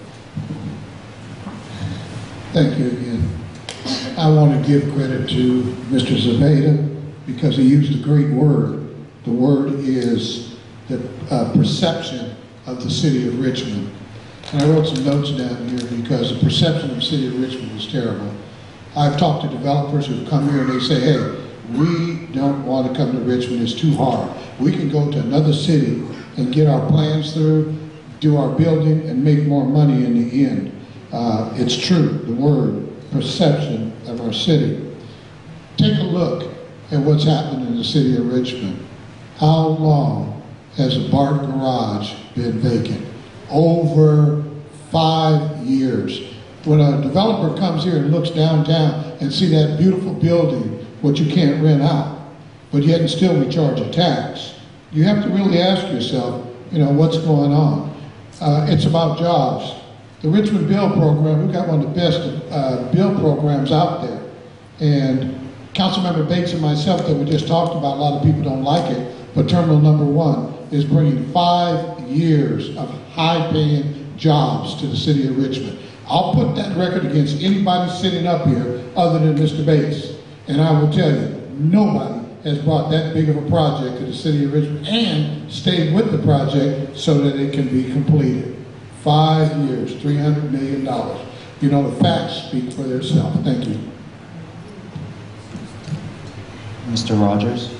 Thank you again. I want to give credit to Mr. Zabeda because he used a great word. The word is the perception of the city of Richmond. And I wrote some notes down here because the perception of the city of Richmond is terrible. I've talked to developers who've come here and they say, hey, we don't want to come to Richmond, it's too hard. We can go to another city and get our plans through, do our building, and make more money in the end. It's true, the word perception of our city. Take a look at what's happened in the city of Richmond. How long has the BART garage been vacant? Over 5 years. When a developer comes here and looks downtown and see that beautiful building, what you can't rent out, but yet and still we charge a tax, you have to really ask yourself, what's going on? It's about jobs. The Richmond Bill program, we've got one of the best bill programs out there. And Councilmember Bates and myself that we just talked about, a lot of people don't like it, but Terminal Number 1 is bringing 5 years of high-paying jobs to the city of Richmond. I'll put that record against anybody sitting up here other than Mr. Bates. And I will tell you, nobody has brought that big of a project to the city of Richmond and stayed with the project so that it can be completed. 5 years, $300 million. The facts speak for themselves. Thank you. Mr. Rogers?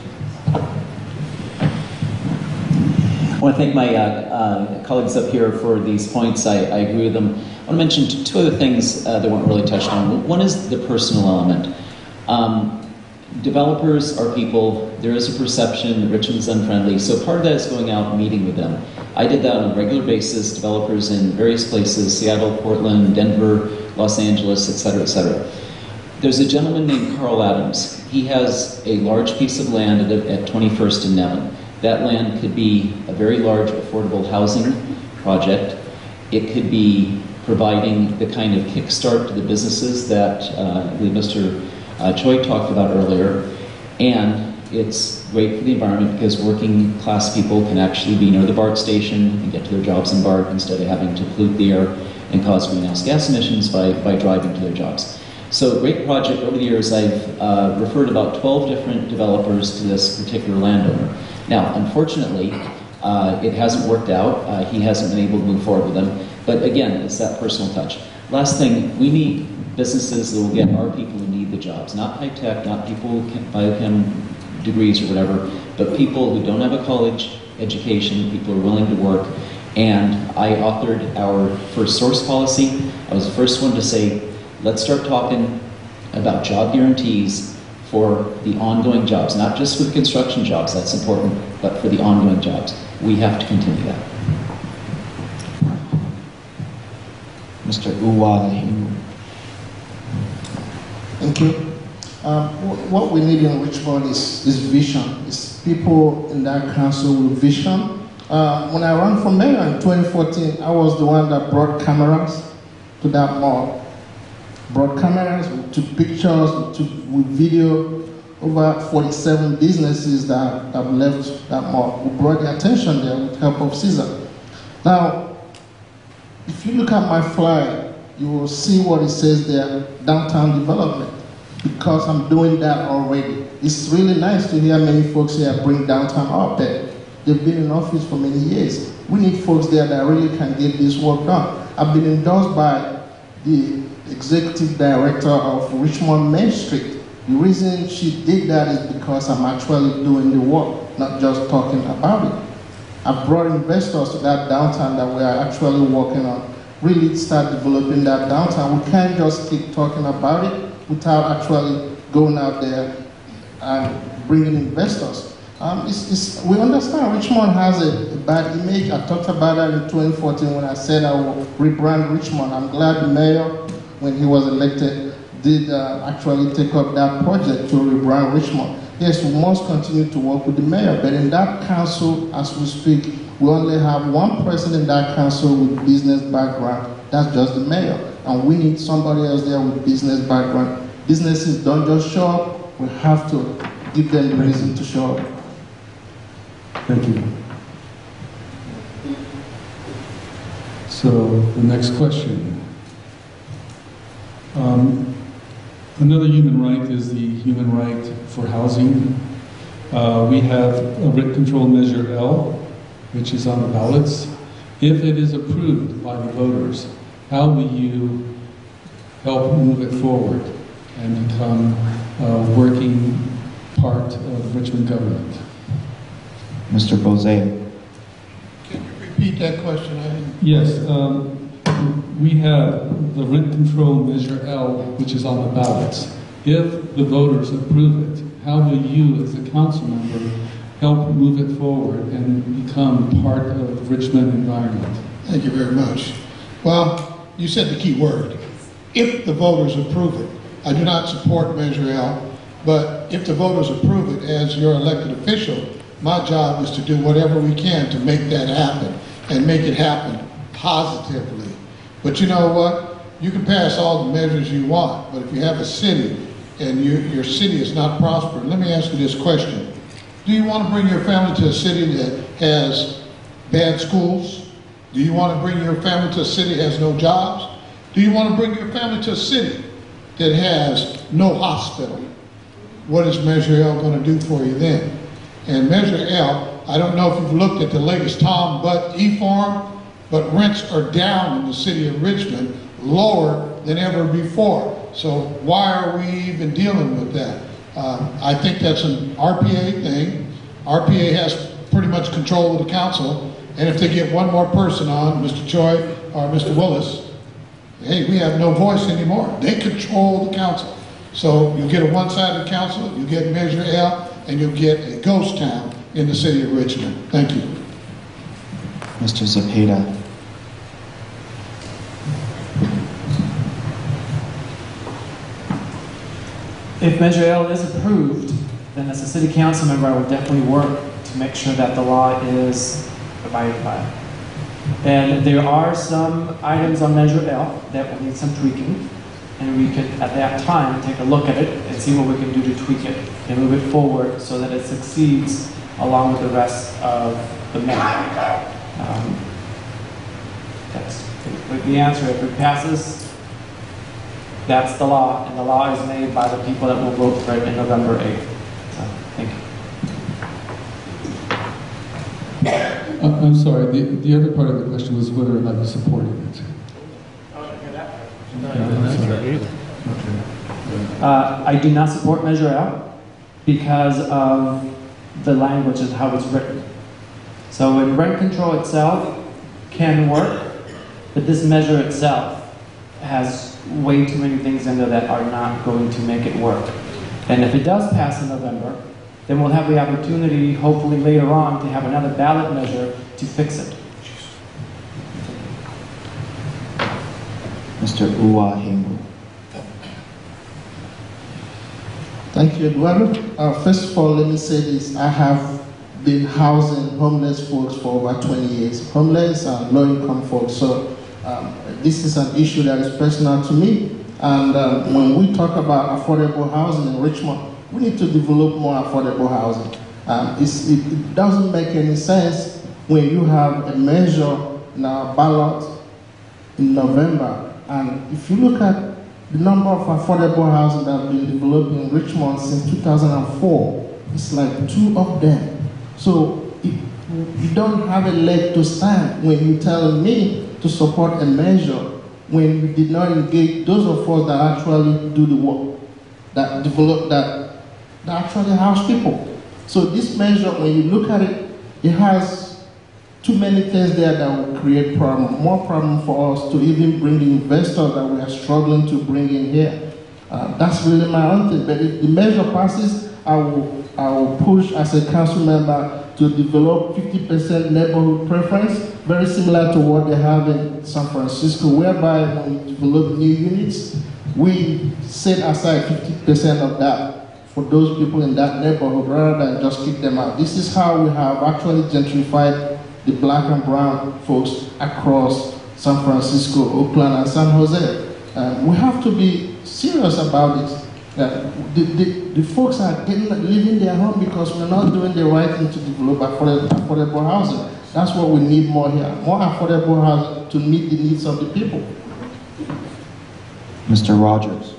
I want to thank my colleagues up here for these points. I agree with them. I want to mention two other things that weren't really touched on. One is the personal element. Developers are people. There is a perception that Richmond's unfriendly, so part of that is going out and meeting with them. I did that on a regular basis, developers in various places, Seattle, Portland, Denver, Los Angeles, et cetera, et cetera. There's a gentleman named Carl Adams. He has a large piece of land at 21st and Nevin. That land could be a very large affordable housing project. It could be providing the kind of kickstart to the businesses that I believe Mr. Choi talked about earlier. And it's great for the environment because working class people can actually be near the BART station and get to their jobs in BART instead of having to pollute the air and cause greenhouse gas emissions by driving to their jobs. So great project. Over the years, I've referred about 12 different developers to this particular landowner. Now, unfortunately, it hasn't worked out. He hasn't been able to move forward with them. But again, it's that personal touch. Last thing, we need businesses that will get our people who need the jobs. Not high tech, not people with biochem degrees or whatever, but people who don't have a college education, people who are willing to work. And I authored our first source policy. I was the first one to say, let's start talking about job guarantees for the ongoing jobs, not just for the construction jobs, that's important, but for the ongoing jobs. We have to continue that. Mr. Uwai. Thank you. What we need in Richmond is vision. It's people in that council with vision. When I ran for mayor in 2014, I was the one that brought cameras to that mall. Brought cameras, we took pictures, we video over 47 businesses that have left that mall. We brought the attention there with the help of Caesar. Now, if you look at my flyer, you will see what it says there, downtown development, because I'm doing that already. It's really nice to hear many folks here bring downtown up there. They've been in office for many years. We need folks there that really can get this work done. I've been endorsed by the executive director of Richmond Main Street. The reason she did that is because I'm actually doing the work, not just talking about it. I brought investors to that downtown that we are actually working on. Really start developing that downtown. We can't just keep talking about it without actually going out there and bringing investors. We understand Richmond has a bad image. I talked about that in 2014 when I said I will rebrand Richmond. I'm glad the mayor, when he was elected, did actually take up that project to rebrand Richmond. Yes, we must continue to work with the mayor, but in that council, as we speak, we only have one person in that council with business background. That's just the mayor. And we need somebody else there with business background. Businesses don't just show up, we have to give them the reason to show up. Thank you. So, the next question. Another human right is the human right for housing. We have a rent control measure L, which is on the ballots. If it is approved by the voters, how will you help move it forward and become a working part of the Richmond government? Mr. Bose. Can you repeat that question? Yes, we have the rent control measure L, which is on the ballots. If the voters approve it, how will you, as a council member, help move it forward and become part of the Richmond environment? Thank you very much. Well, you said the key word. If the voters approve it. I do not support Measure L, but if the voters approve it as your elected official, my job is to do whatever we can to make that happen and make it happen positively. But you know what? You can pass all the measures you want, but if you have a city and your city is not prospering, let me ask you this question. Do you want to bring your family to a city that has bad schools? Do you want to bring your family to a city that has no jobs? Do you want to bring your family to a city that has no hospital? What is Measure L going to do for you then? And Measure L, I don't know if you've looked at the latest Tom Butt e-form, but rents are down in the city of Richmond, lower than ever before. So why are we even dealing with that? I think that's an RPA thing. RPA has pretty much control of the council, and if they get one more person on, Mr. Choi or Mr. Willis, hey, we have no voice anymore. They control the council. So you get a one-sided council, you get Measure L, and you get a ghost town in the city of Richmond. Thank you. Mr. Zepeda. If Measure L is approved, then as a city council member, I would definitely work to make sure that the law is abided by. And there are some items on Measure L that will need some tweaking, and we could, at that time, take a look at it and see what we can do to tweak it and move it forward so that it succeeds along with the rest of the measure. That's the answer. If it passes, that's the law, and the law is made by the people that will vote for it in November 8th. So, thank you. I'm sorry, the other part of the question was whether or not you supported it. I do not support Measure L because of the language and how it's written. So in rent control itself, can work, but this measure itself has way too many things in there that are not going to make it work. And if it does pass in November, then we'll have the opportunity, hopefully later on, to have another ballot measure to fix it. Mr. Uwahimu. Thank you, Eduardo. First of all, let me say this. I have been housing homeless folks for over 20 years, homeless and low-income folks. So this is an issue that is personal to me. And when we talk about affordable housing in Richmond, we need to develop more affordable housing. It doesn't make any sense when you have a measure in our ballot in November. And if you look at the number of affordable housing that have been developed in Richmond since 2004, it's like 2 of them. So you don't have a leg to stand when you tell me to support a measure when you did not engage those of us that actually do the work, that develop, that actually house people. So this measure, when you look at it, it has too many things there that will create problem, more problem for us to even bring the investors that we are struggling to bring in here. That's really my own thing. But if the measure passes, I will push as a council member to develop 50% neighborhood preference, very similar to what they have in San Francisco, whereby when we develop new units, we set aside 50% of that for those people in that neighborhood rather than just kick them out. This is how we have actually gentrified the black and brown folks across San Francisco, Oakland, and San Jose. We have to be serious about it. The folks are leaving their home because we're not doing the right thing to develop affordable housing. That's what we need more here, more affordable housing to meet the needs of the people. Mr. Rogers.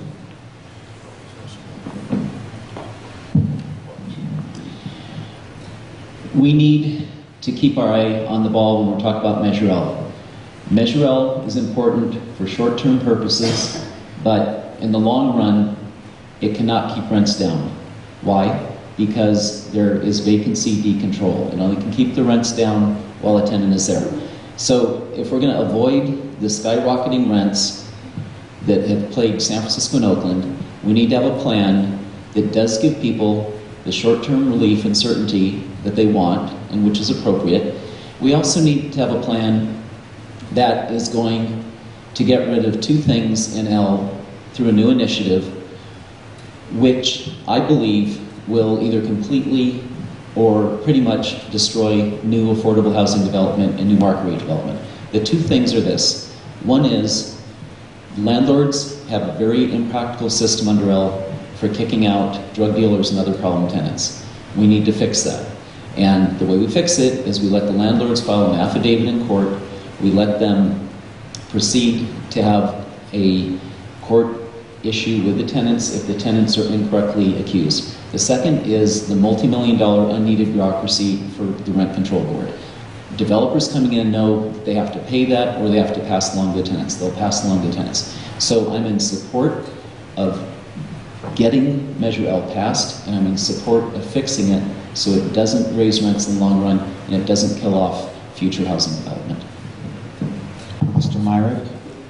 We need to keep our eye on the ball when we're talking about Measure L. Measure L is important for short-term purposes, but in the long run, it cannot keep rents down. Why? Because there is vacancy decontrol. It only can keep the rents down while a tenant is there. So if we're going to avoid the skyrocketing rents that have plagued San Francisco and Oakland, we need to have a plan that does give people the short-term relief and certainty that they want and which is appropriate. We also need to have a plan that is going to get rid of 2 things in L through a new initiative, which I believe will either completely or pretty much destroy new affordable housing development and new market rate development. The 2 things are this. One is landlords have a very impractical system under L for kicking out drug dealers and other problem tenants. We need to fix that. And the way we fix it is we let the landlords file an affidavit in court. We let them proceed to have a court issue with the tenants if the tenants are incorrectly accused. The second is the multi-million-dollar unneeded bureaucracy for the Rent Control Board. Developers coming in know they have to pay that or they have to pass along to the tenants. They'll pass along to the tenants. So I'm in support of getting Measure L passed, and I'm in support of fixing it so it doesn't raise rents in the long run and it doesn't kill off future housing development. Mr. Myrick.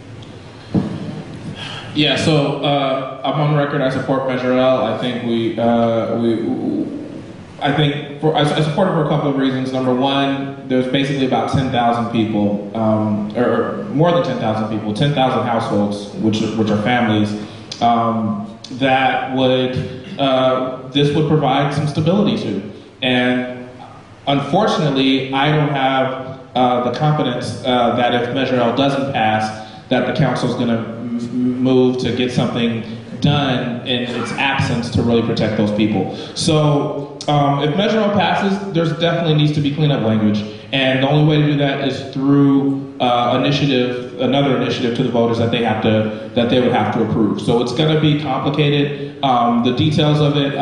Yeah, so I'm on record. I support Measure L. I think I support it for a couple of reasons. Number one, there's basically about 10,000 people, or more than 10,000 people, 10,000 households, which are families, that this would provide some stability to. And unfortunately, I don't have the confidence that if Measure L doesn't pass, that the council's going to move to get something done in its absence to really protect those people. So if Measure L passes, there's definitely needs to be cleanup language. And the only way to do that is through another initiative to the voters that they would have to approve. So it's going to be complicated. The details of it,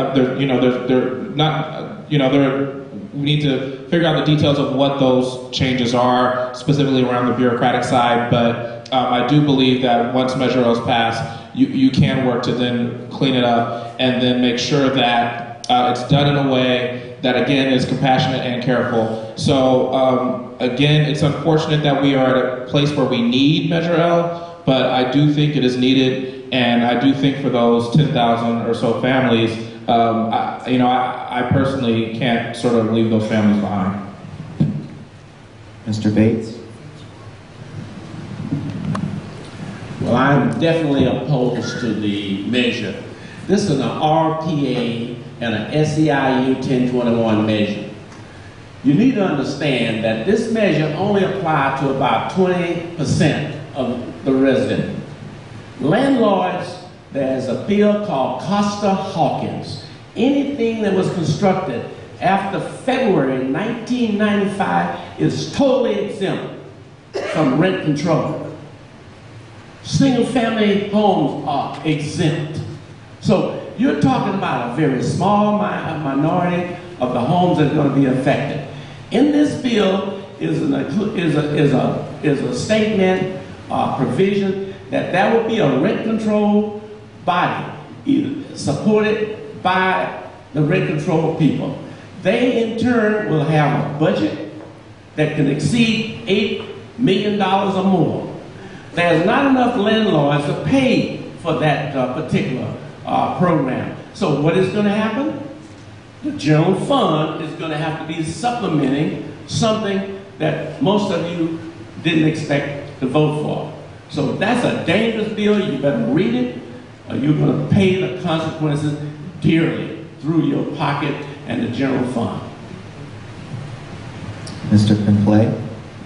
we need to figure out the details of what those changes are, specifically around the bureaucratic side. But I do believe that once Measure L is passed, you can work to then clean it up and then make sure that it's done in a way that again is compassionate and careful. So again, it's unfortunate that we are at a place where we need Measure L, but I do think it is needed, and I do think for those 10,000 or so families, I personally can't sort of leave those families behind. Mr. Bates? Well, I'm definitely opposed to the measure. This is an RPA and an SEIU 1021 measure. You need to understand that this measure only applies to about 20% of the resident. Landlords, there's a bill called Costa-Hawkins. Anything that was constructed after February 1995 is totally exempt from rent control. Single-family homes are exempt. So you're talking about a very small minority of the homes that are going to be affected. In this bill is a statement, provision that there will be a rent control body, either supported by the rent control people. They in turn will have a budget that can exceed $8 million or more. There's not enough landlords to pay for that particular program. So what is going to happen? The general fund is going to have to be supplementing something that most of you didn't expect to vote for. So that's a dangerous bill. You better read it, or you're going to pay the consequences dearly through your pocket and the general fund. Mr. Pinplay?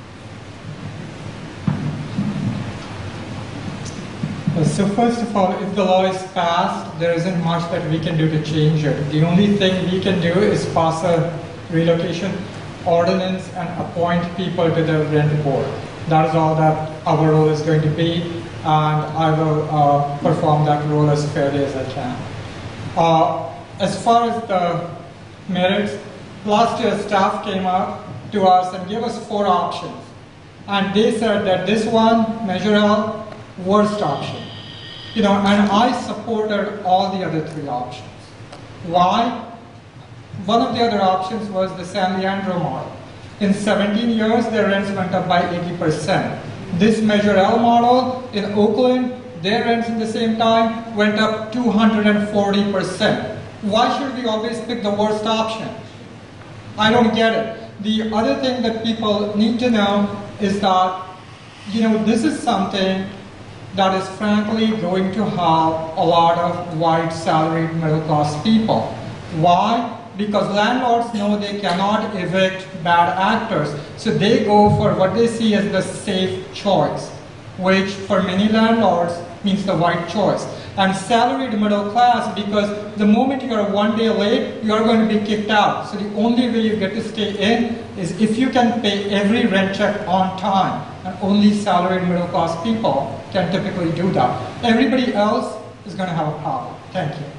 So first of all, if the law is passed, there isn't much that we can do to change it. The only thing we can do is pass a relocation ordinance and appoint people to the rent board. That is all that our role is going to be, and I will perform that role as fairly as I can. As far as the merits, last year staff came up to us and gave us 4 options. And they said that this one, Measure L, worst option. And I supported all the other 3 options. Why? One of the other options was the San Leandro model. In 17 years, their rents went up by 80%. This Measure L model in Oakland, their rents in the same time went up 240%. Why should we always pick the worst option? I don't get it. The other thing that people need to know is that, this is something that is frankly going to have a lot of white salaried middle class people. Why? Because landlords know they cannot evict bad actors. So they go for what they see as the safe choice, which for many landlords means the white choice. And salaried middle class, because the moment you are 1 day late, you are going to be kicked out. So the only way you get to stay in is if you can pay every rent check on time. And only salaried middle class people can typically do that. Everybody else is going to have a problem. Thank you.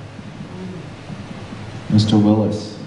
Mr. Willis?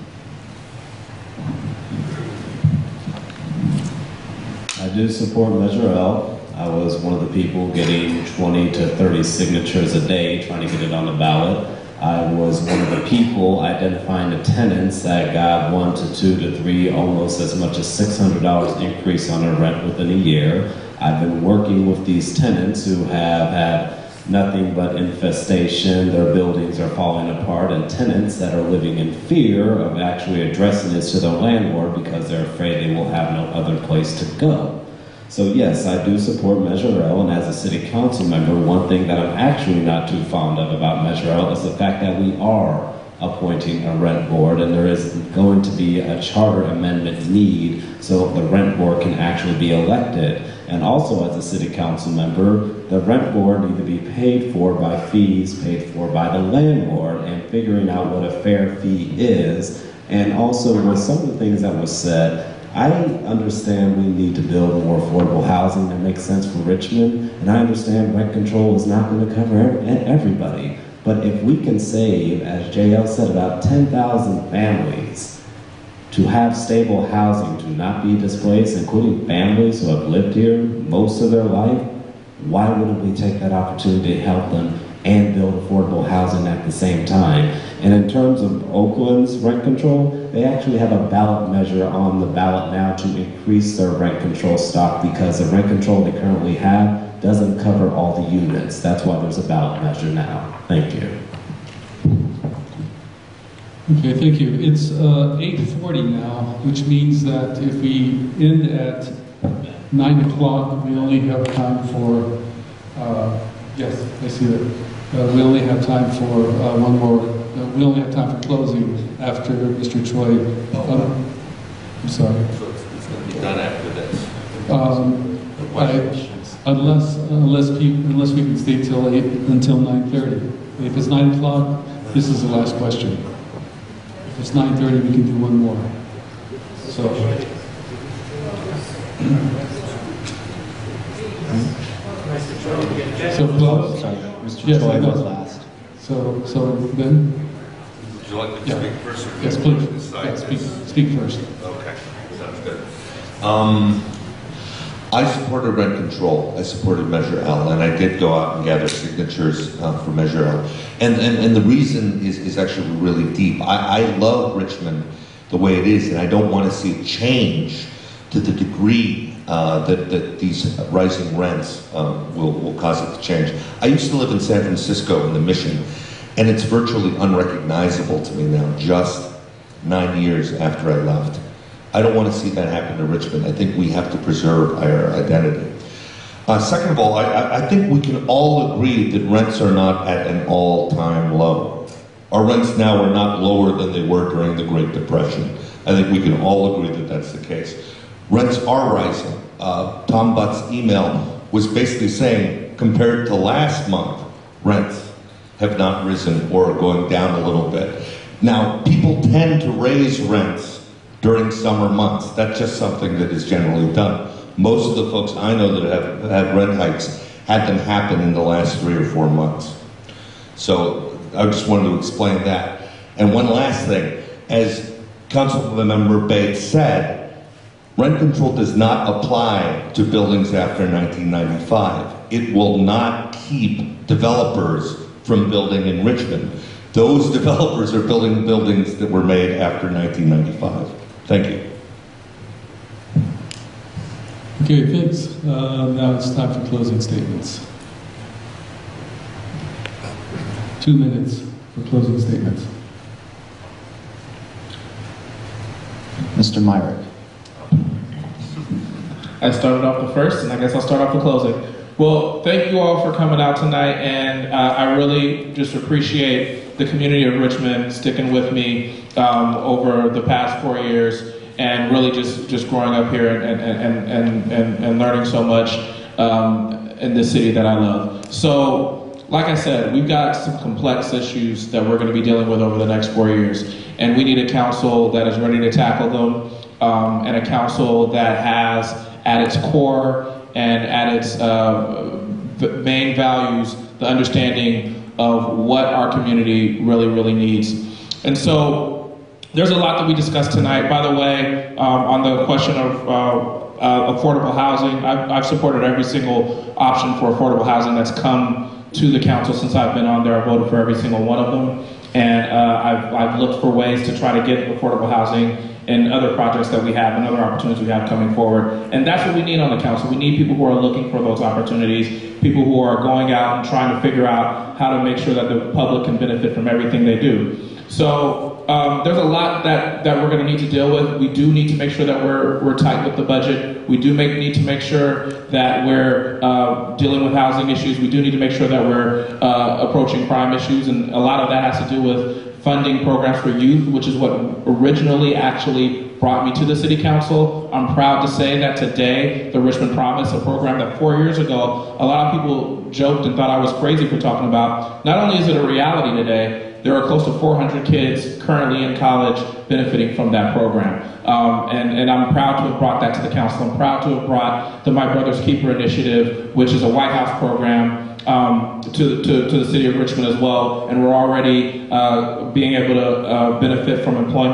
I do support Measure L. I was one of the people getting 20 to 30 signatures a day trying to get it on the ballot. I was one of the people identifying the tenants that got 1 to 2 to 3, almost as much as $600 increase on their rent within a year. I've been working with these tenants who have had nothing but infestation, their buildings are falling apart, and tenants that are living in fear of actually addressing this to their landlord because they're afraid they will have no other place to go. So yes, I do support Measure L, and as a city council member, one thing that I'm actually not too fond of about Measure L is the fact that we are appointing a rent board, and there is going to be a charter amendment need so the rent board can actually be elected. And also as a city council member, the rent board need to be paid for by fees paid for by the landlord, and figuring out what a fair fee is. And also with some of the things that was said, I understand we need to build more affordable housing that makes sense for Richmond, and I understand rent control is not going to cover everybody. But if we can save, as JL said, about 10,000 families to have stable housing, to not be displaced, including families who have lived here most of their life, why wouldn't we take that opportunity to help them and build affordable housing at the same time. And in terms of Oakland's rent control, they actually have a ballot measure on the ballot now to increase their rent control stock, because the rent control they currently have doesn't cover all the units. That's why there's a ballot measure now. Thank you. Okay, thank you. It's 8:40 now, which means that if we end at 9 o'clock, we only have time for, yes, I see that. We only have time for one more. We only have time for closing after Mr. Choi. I'm sorry. So it's going to be done after this. Unless we can stay until 9:30. If it's 9 o'clock, this is the last question. If it's 9:30, we can do one more. So. So close. Sorry, Mr. Yes, Choi I know. was last. So then. Would you like me to speak first? Or Yes, please. Yeah, speak first. Okay, sounds good. I supported rent control. I supported Measure L, and I did go out and gather signatures for Measure L. And the reason is actually really deep. I love Richmond the way it is, and I don't want to see it change to the degree that these rising rents will cause it to change. I used to live in San Francisco in the Mission, and it's virtually unrecognizable to me now, just 9 years after I left. I don't want to see that happen to Richmond. I think we have to preserve our identity. Second of all, I think we can all agree that rents are not at an all-time low. Our rents now are not lower than they were during the Great Depression. I think we can all agree that that's the case. Rents are rising. Tom Butt's email was basically saying, compared to last month, rents have not risen or are going down a little bit. Now, people tend to raise rents during summer months. That's just something that is generally done. Most of the folks I know that have had rent hikes had them happen in the last 3 or 4 months. So I just wanted to explain that. And one last thing, as Councilmember Bates said, rent control does not apply to buildings after 1995. It will not keep developers from building in Richmond. Those developers are building buildings that were made after 1995. Thank you. Okay, thanks. Now it's time for closing statements. 2 minutes for closing statements. Mr. Myrick. I started off the first, and I guess I'll start off the closing. Well, thank you all for coming out tonight, and I really just appreciate the community of Richmond sticking with me over the past 4 years, and really just growing up here and learning so much in this city that I love. So, like I said, we've got some complex issues that we're going to be dealing with over the next 4 years, and we need a council that is ready to tackle them, and a council that has at its core and at its main values the understanding of what our community really needs. And so there's a lot that we discussed tonight. By the way, on the question of affordable housing, I've supported every single option for affordable housing that's come to the council since I've been on there. I voted for every single one of them. And I've looked for ways to try to get affordable housing and other projects that we have and other opportunities we have coming forward. And that's what we need on the council. We need people who are looking for those opportunities, people who are going out and trying to figure out how to make sure that the public can benefit from everything they do. So there's a lot that we're going to need to deal with. We do need to make sure that we're tight with the budget. We do need to make sure that we're dealing with housing issues. We do need to make sure that we're approaching crime issues, and a lot of that has to do with funding programs for youth, which is what originally actually brought me to the City Council. I'm proud to say that today, the Richmond Promise, a program that 4 years ago, a lot of people joked and thought I was crazy for talking about, not only is it a reality today, there are close to 400 kids currently in college benefiting from that program. And I'm proud to have brought that to the council. I'm proud to have brought the My Brother's Keeper initiative, which is a White House program, to the city of Richmond as well. And we're already being able to benefit from employment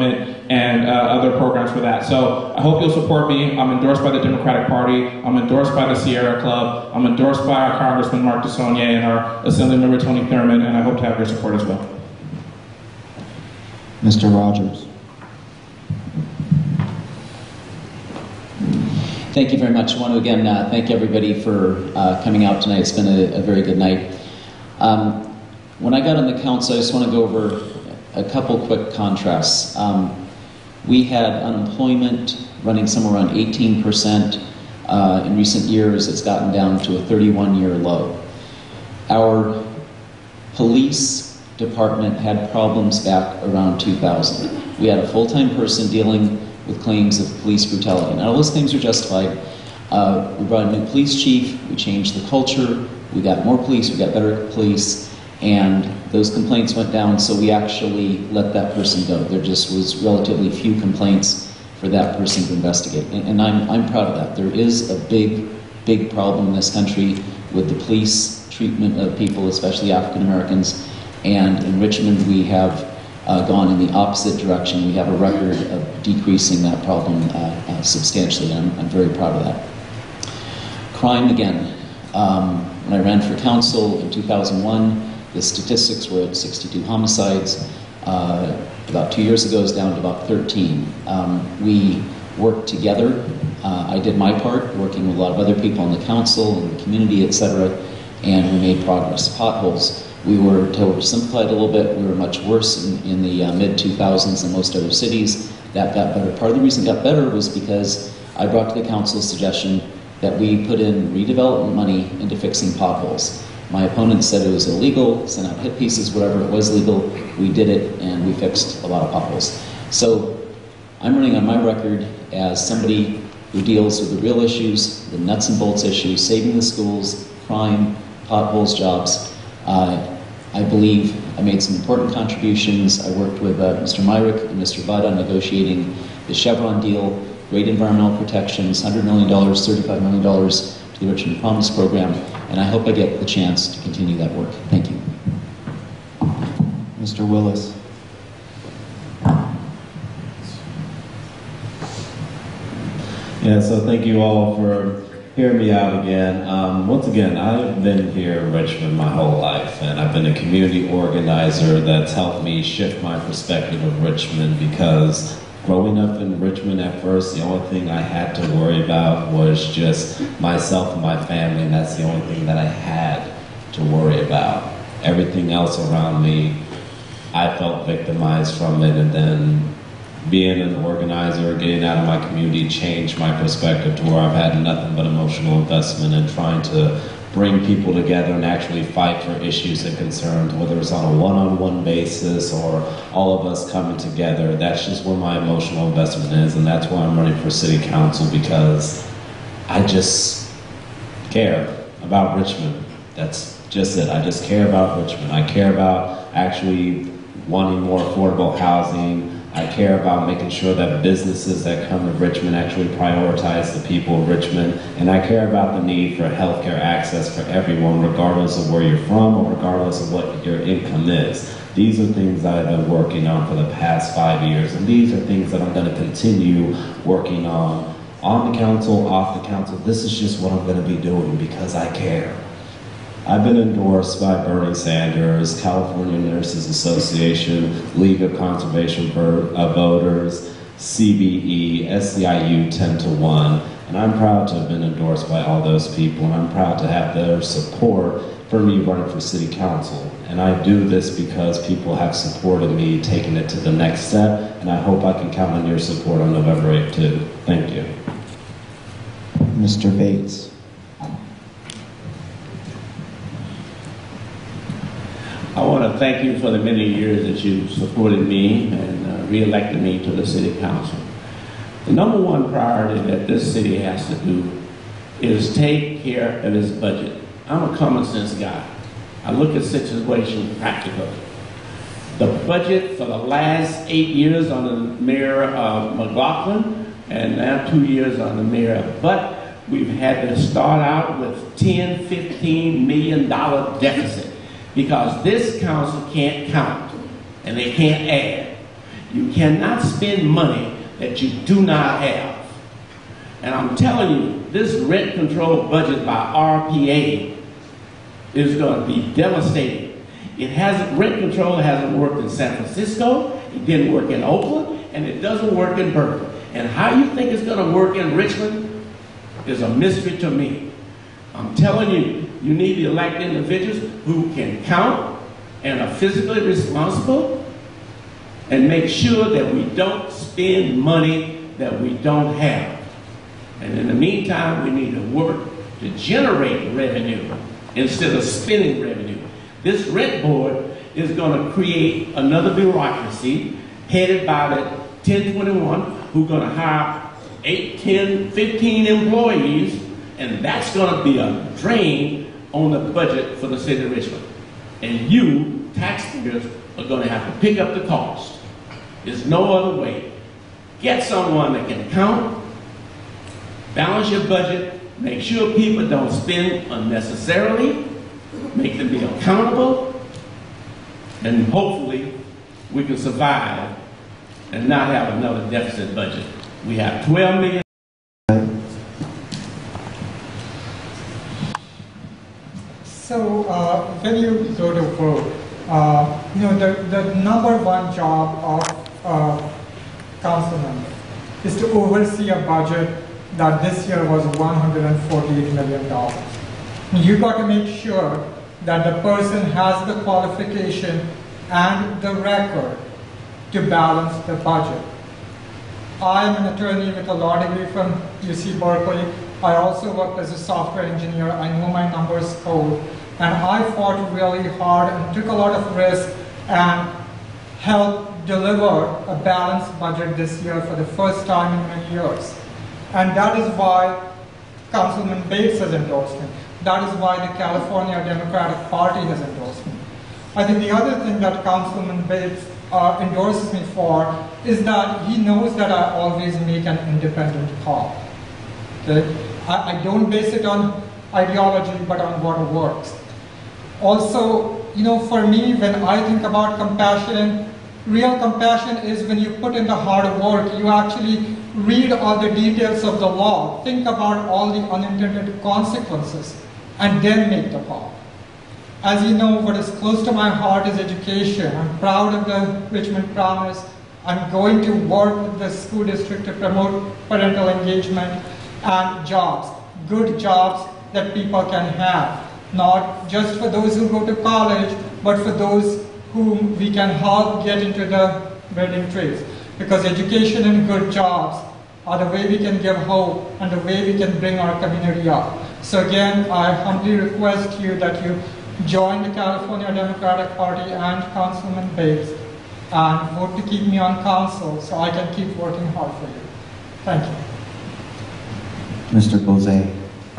and other programs for that. So I hope you'll support me. I'm endorsed by the Democratic Party. I'm endorsed by the Sierra Club. I'm endorsed by our Congressman Mark DeSaulnier and our Assemblymember Tony Thurman, and I hope to have your support as well. Mr. Rogers. Thank you very much. I want to again thank everybody for coming out tonight. It's been a very good night. When I got on the council, I just want to go over a couple quick contrasts. We had unemployment running somewhere around 18%. In recent years, it's gotten down to a 31-year low. Our police department had problems back around 2000. We had a full-time person dealing with claims of police brutality. Now, all those claims are justified. We brought a new police chief, we changed the culture, we got more police, we got better police, and those complaints went down, so we actually let that person go. There just was relatively few complaints for that person to investigate. And I'm proud of that. There is a big problem in this country with the police treatment of people, especially African Americans, and in Richmond we have gone in the opposite direction. We have a record of decreasing that problem substantially, and I'm very proud of that. Crime again. When I ran for council in 2001, the statistics were at 62 homicides. About 2 years ago, it's down to about 13. We worked together. I did my part, working with a lot of other people on the council and the community, etc., and we made progress. Potholes. We were, to oversimplify it a little bit, we were much worse in the mid-2000s than most other cities. That got better. Part of the reason it got better was because I brought to the council a suggestion that we put in redevelopment money into fixing potholes. My opponent said it was illegal, sent out hit pieces, whatever, it was legal. We did it, and we fixed a lot of potholes. So I'm running on my record as somebody who deals with the real issues, the nuts and bolts issues, saving the schools, crime, potholes, jobs. I believe I made some important contributions. I worked with Mr. Myrick and Mr. Budd on negotiating the Chevron deal, great environmental protections, $100 million, $35 million to the Richmond Promise program, and I hope I get the chance to continue that work. Thank you. Mr. Willis. Yeah, so thank you all for hearing me out again. Once again, I've been here in Richmond my whole life, and I've been a community organizer that's helped me shift my perspective of Richmond, because growing up in Richmond at first, the only thing I had to worry about was just myself and my family, and that's the only thing that I had to worry about. Everything else around me, I felt victimized from it, and then being an organizer, getting out of my community changed my perspective to where I've had nothing but emotional investment in trying to bring people together and actually fight for issues and concerns, whether it's on a one-on-one basis or all of us coming together. That's just where my emotional investment is, and that's why I'm running for city council, because I just care about Richmond. That's just it. I just care about Richmond. I care about actually wanting more affordable housing. I care about making sure that businesses that come to Richmond actually prioritize the people of Richmond, and I care about the need for healthcare access for everyone, regardless of where you're from or regardless of what your income is. These are things that I've been working on for the past 5 years, and these are things that I'm going to continue working on the council, off the council. This is just what I'm going to be doing because I care. I've been endorsed by Bernie Sanders, California Nurses Association, League of Conservation Voters, CBE, SEIU 10-1, and I'm proud to have been endorsed by all those people, and I'm proud to have their support for me running for city council. And I do this because people have supported me taking it to the next step, and I hope I can count on your support on November 8th too. Thank you. Mr. Bates. I want to thank you for the many years that you supported me and re-elected me to the city council. The number one priority that this city has to do is take care of its budget. I'm a common sense guy. I look at situations practically. The budget for the last 8 years under Mayor McLaughlin and now 2 years under Mayor Butt, we've had to start out with $10, $15 million deficit. Because this council can't count, and they can't add. You cannot spend money that you do not have. And I'm telling you, this rent control budget by RPA is going to be devastating. Rent control hasn't worked in San Francisco, it didn't work in Oakland, and it doesn't work in Berkeley. And how you think it's going to work in Richmond is a mystery to me. I'm telling you, you need to elect individuals who can count and are physically responsible and make sure that we don't spend money that we don't have. And in the meantime, we need to work to generate revenue instead of spending revenue. This rent board is going to create another bureaucracy headed by the 1021 who are going to hire 8, 10, 15 employees, and that's going to be a drain on the budget for the city of Richmond. And you, taxpayers, are going to have to pick up the cost. There's no other way. Get someone that can count, balance your budget, make sure people don't spend unnecessarily, make them be accountable, and hopefully we can survive and not have another deficit budget. We have 12 million. So when you go to vote, the number one job of council member is to oversee a budget that this year was $148 million. You got to make sure that the person has the qualification and the record to balance the budget. I am an attorney with a law degree from UC Berkeley. I also worked as a software engineer. I know my numbers cold. And I fought really hard and took a lot of risk and helped deliver a balanced budget this year for the first time in many years. And that is why Councilman Bates has endorsed me. That is why the California Democratic Party has endorsed me. I think the other thing that Councilman Bates endorses me for is that he knows that I always make an independent call. Okay? I don't base it on ideology, but on what works. Also, for me, when I think about compassion, real compassion is when you put in the hard work, you actually read all the details of the law, think about all the unintended consequences, and then make the call. As you know, what is close to my heart is education. I'm proud of the Richmond Promise. I'm going to work with the school district to promote parental engagement and jobs, good jobs that people can have, not just for those who go to college, but for those whom we can help get into the building trades. Because education and good jobs are the way we can give hope and the way we can bring our community up. So again, I humbly request you that you join the California Democratic Party and Councilman Bates and vote to keep me on council so I can keep working hard for you. Thank you. Mr. Bozay.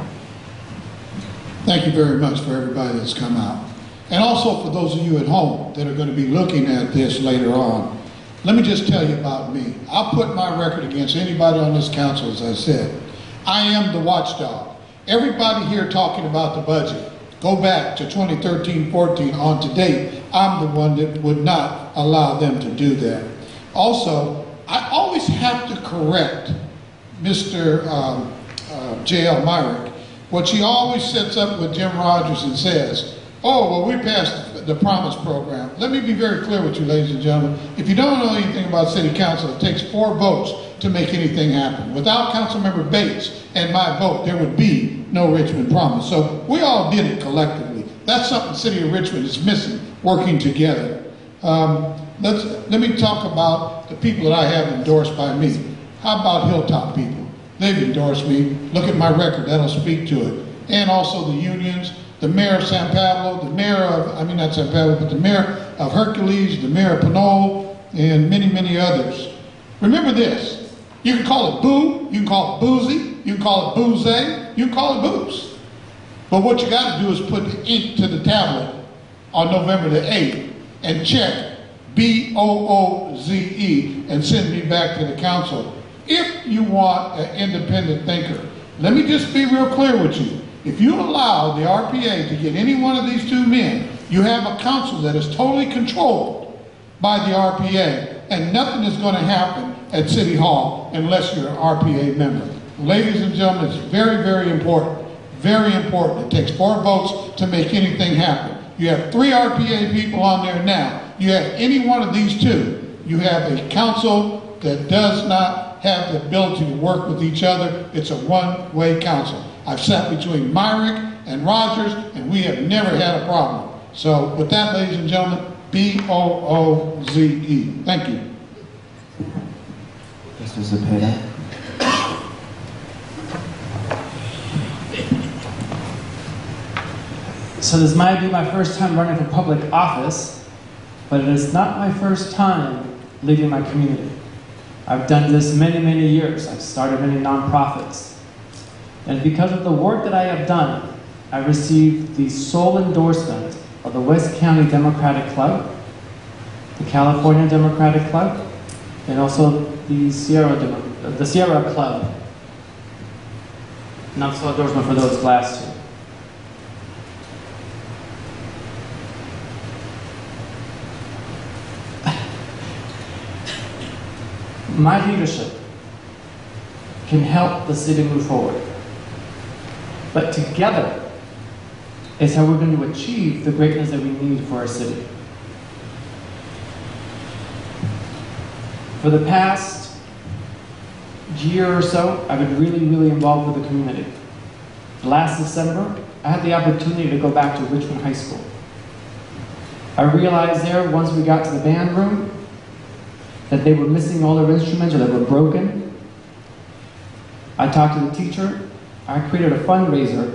Thank you very much for everybody that's come out. And also for those of you at home that are going to be looking at this later on, let me just tell you about me. I'll put my record against anybody on this council, as I said. I am the watchdog. Everybody here talking about the budget, go back to 2013-14 on to date, I'm the one that would not allow them to do that. Also, I always have to correct Mr. J.L. Myrick. What she always sets up with Jim Rogers and says, oh, well, we passed the Promise program. Let me be very clear with you, ladies and gentlemen. If you don't know anything about city council, it takes 4 votes to make anything happen. Without Councilmember Bates and my vote, there would be no Richmond Promise. So we all did it collectively. That's something the city of Richmond is missing, working together. Let me talk about the people that I have endorsed by me. How about Hilltop people? They've endorsed me. Look at my record, that'll speak to it. And also the unions, the mayor of San Pablo, the mayor of, not San Pablo, but the mayor of Hercules, the mayor of Pinole, and many, many others. Remember this, you can call it boo, you can call it boozy, you can call it booze, you can call it booze. But what you gotta do is put the ink to the tablet on November the 8th and check B-O-O-Z-E and send me back to the council. If you want an independent thinker, let me just be real clear with you. If you allow the RPA to get any one of these 2 men, you have a council that is totally controlled by the RPA. and nothing is going to happen at City Hall unless you're an RPA member. Ladies and gentlemen, it's very, very important. Very important. It takes 4 votes to make anything happen. You have 3 RPA people on there now. You have any one of these 2. You have a council that does not have the ability to work with each other. It's a one-way council. I've sat between Myrick and Rogers, and we have never had a problem. So with that, ladies and gentlemen, B-O-O-Z-E. Thank you. Mr. Zepeda. So this might be my first time running for public office, but it is not my first time leading my community. I've done this many, many years. I've started many nonprofits. And because of the work that I have done, I received the sole endorsement of the West County Democratic Club, the California Democratic Club, and also the Sierra Club. Not sole endorsement for those last 2. My leadership can help the city move forward. But together is how we're going to achieve the greatness that we need for our city. For the past year or so, I've been really, really involved with the community. Last December, I had the opportunity to go back to Richmond High School. I realized there, once we got to the band room, that they were missing all their instruments or they were broken. I talked to the teacher. I created a fundraiser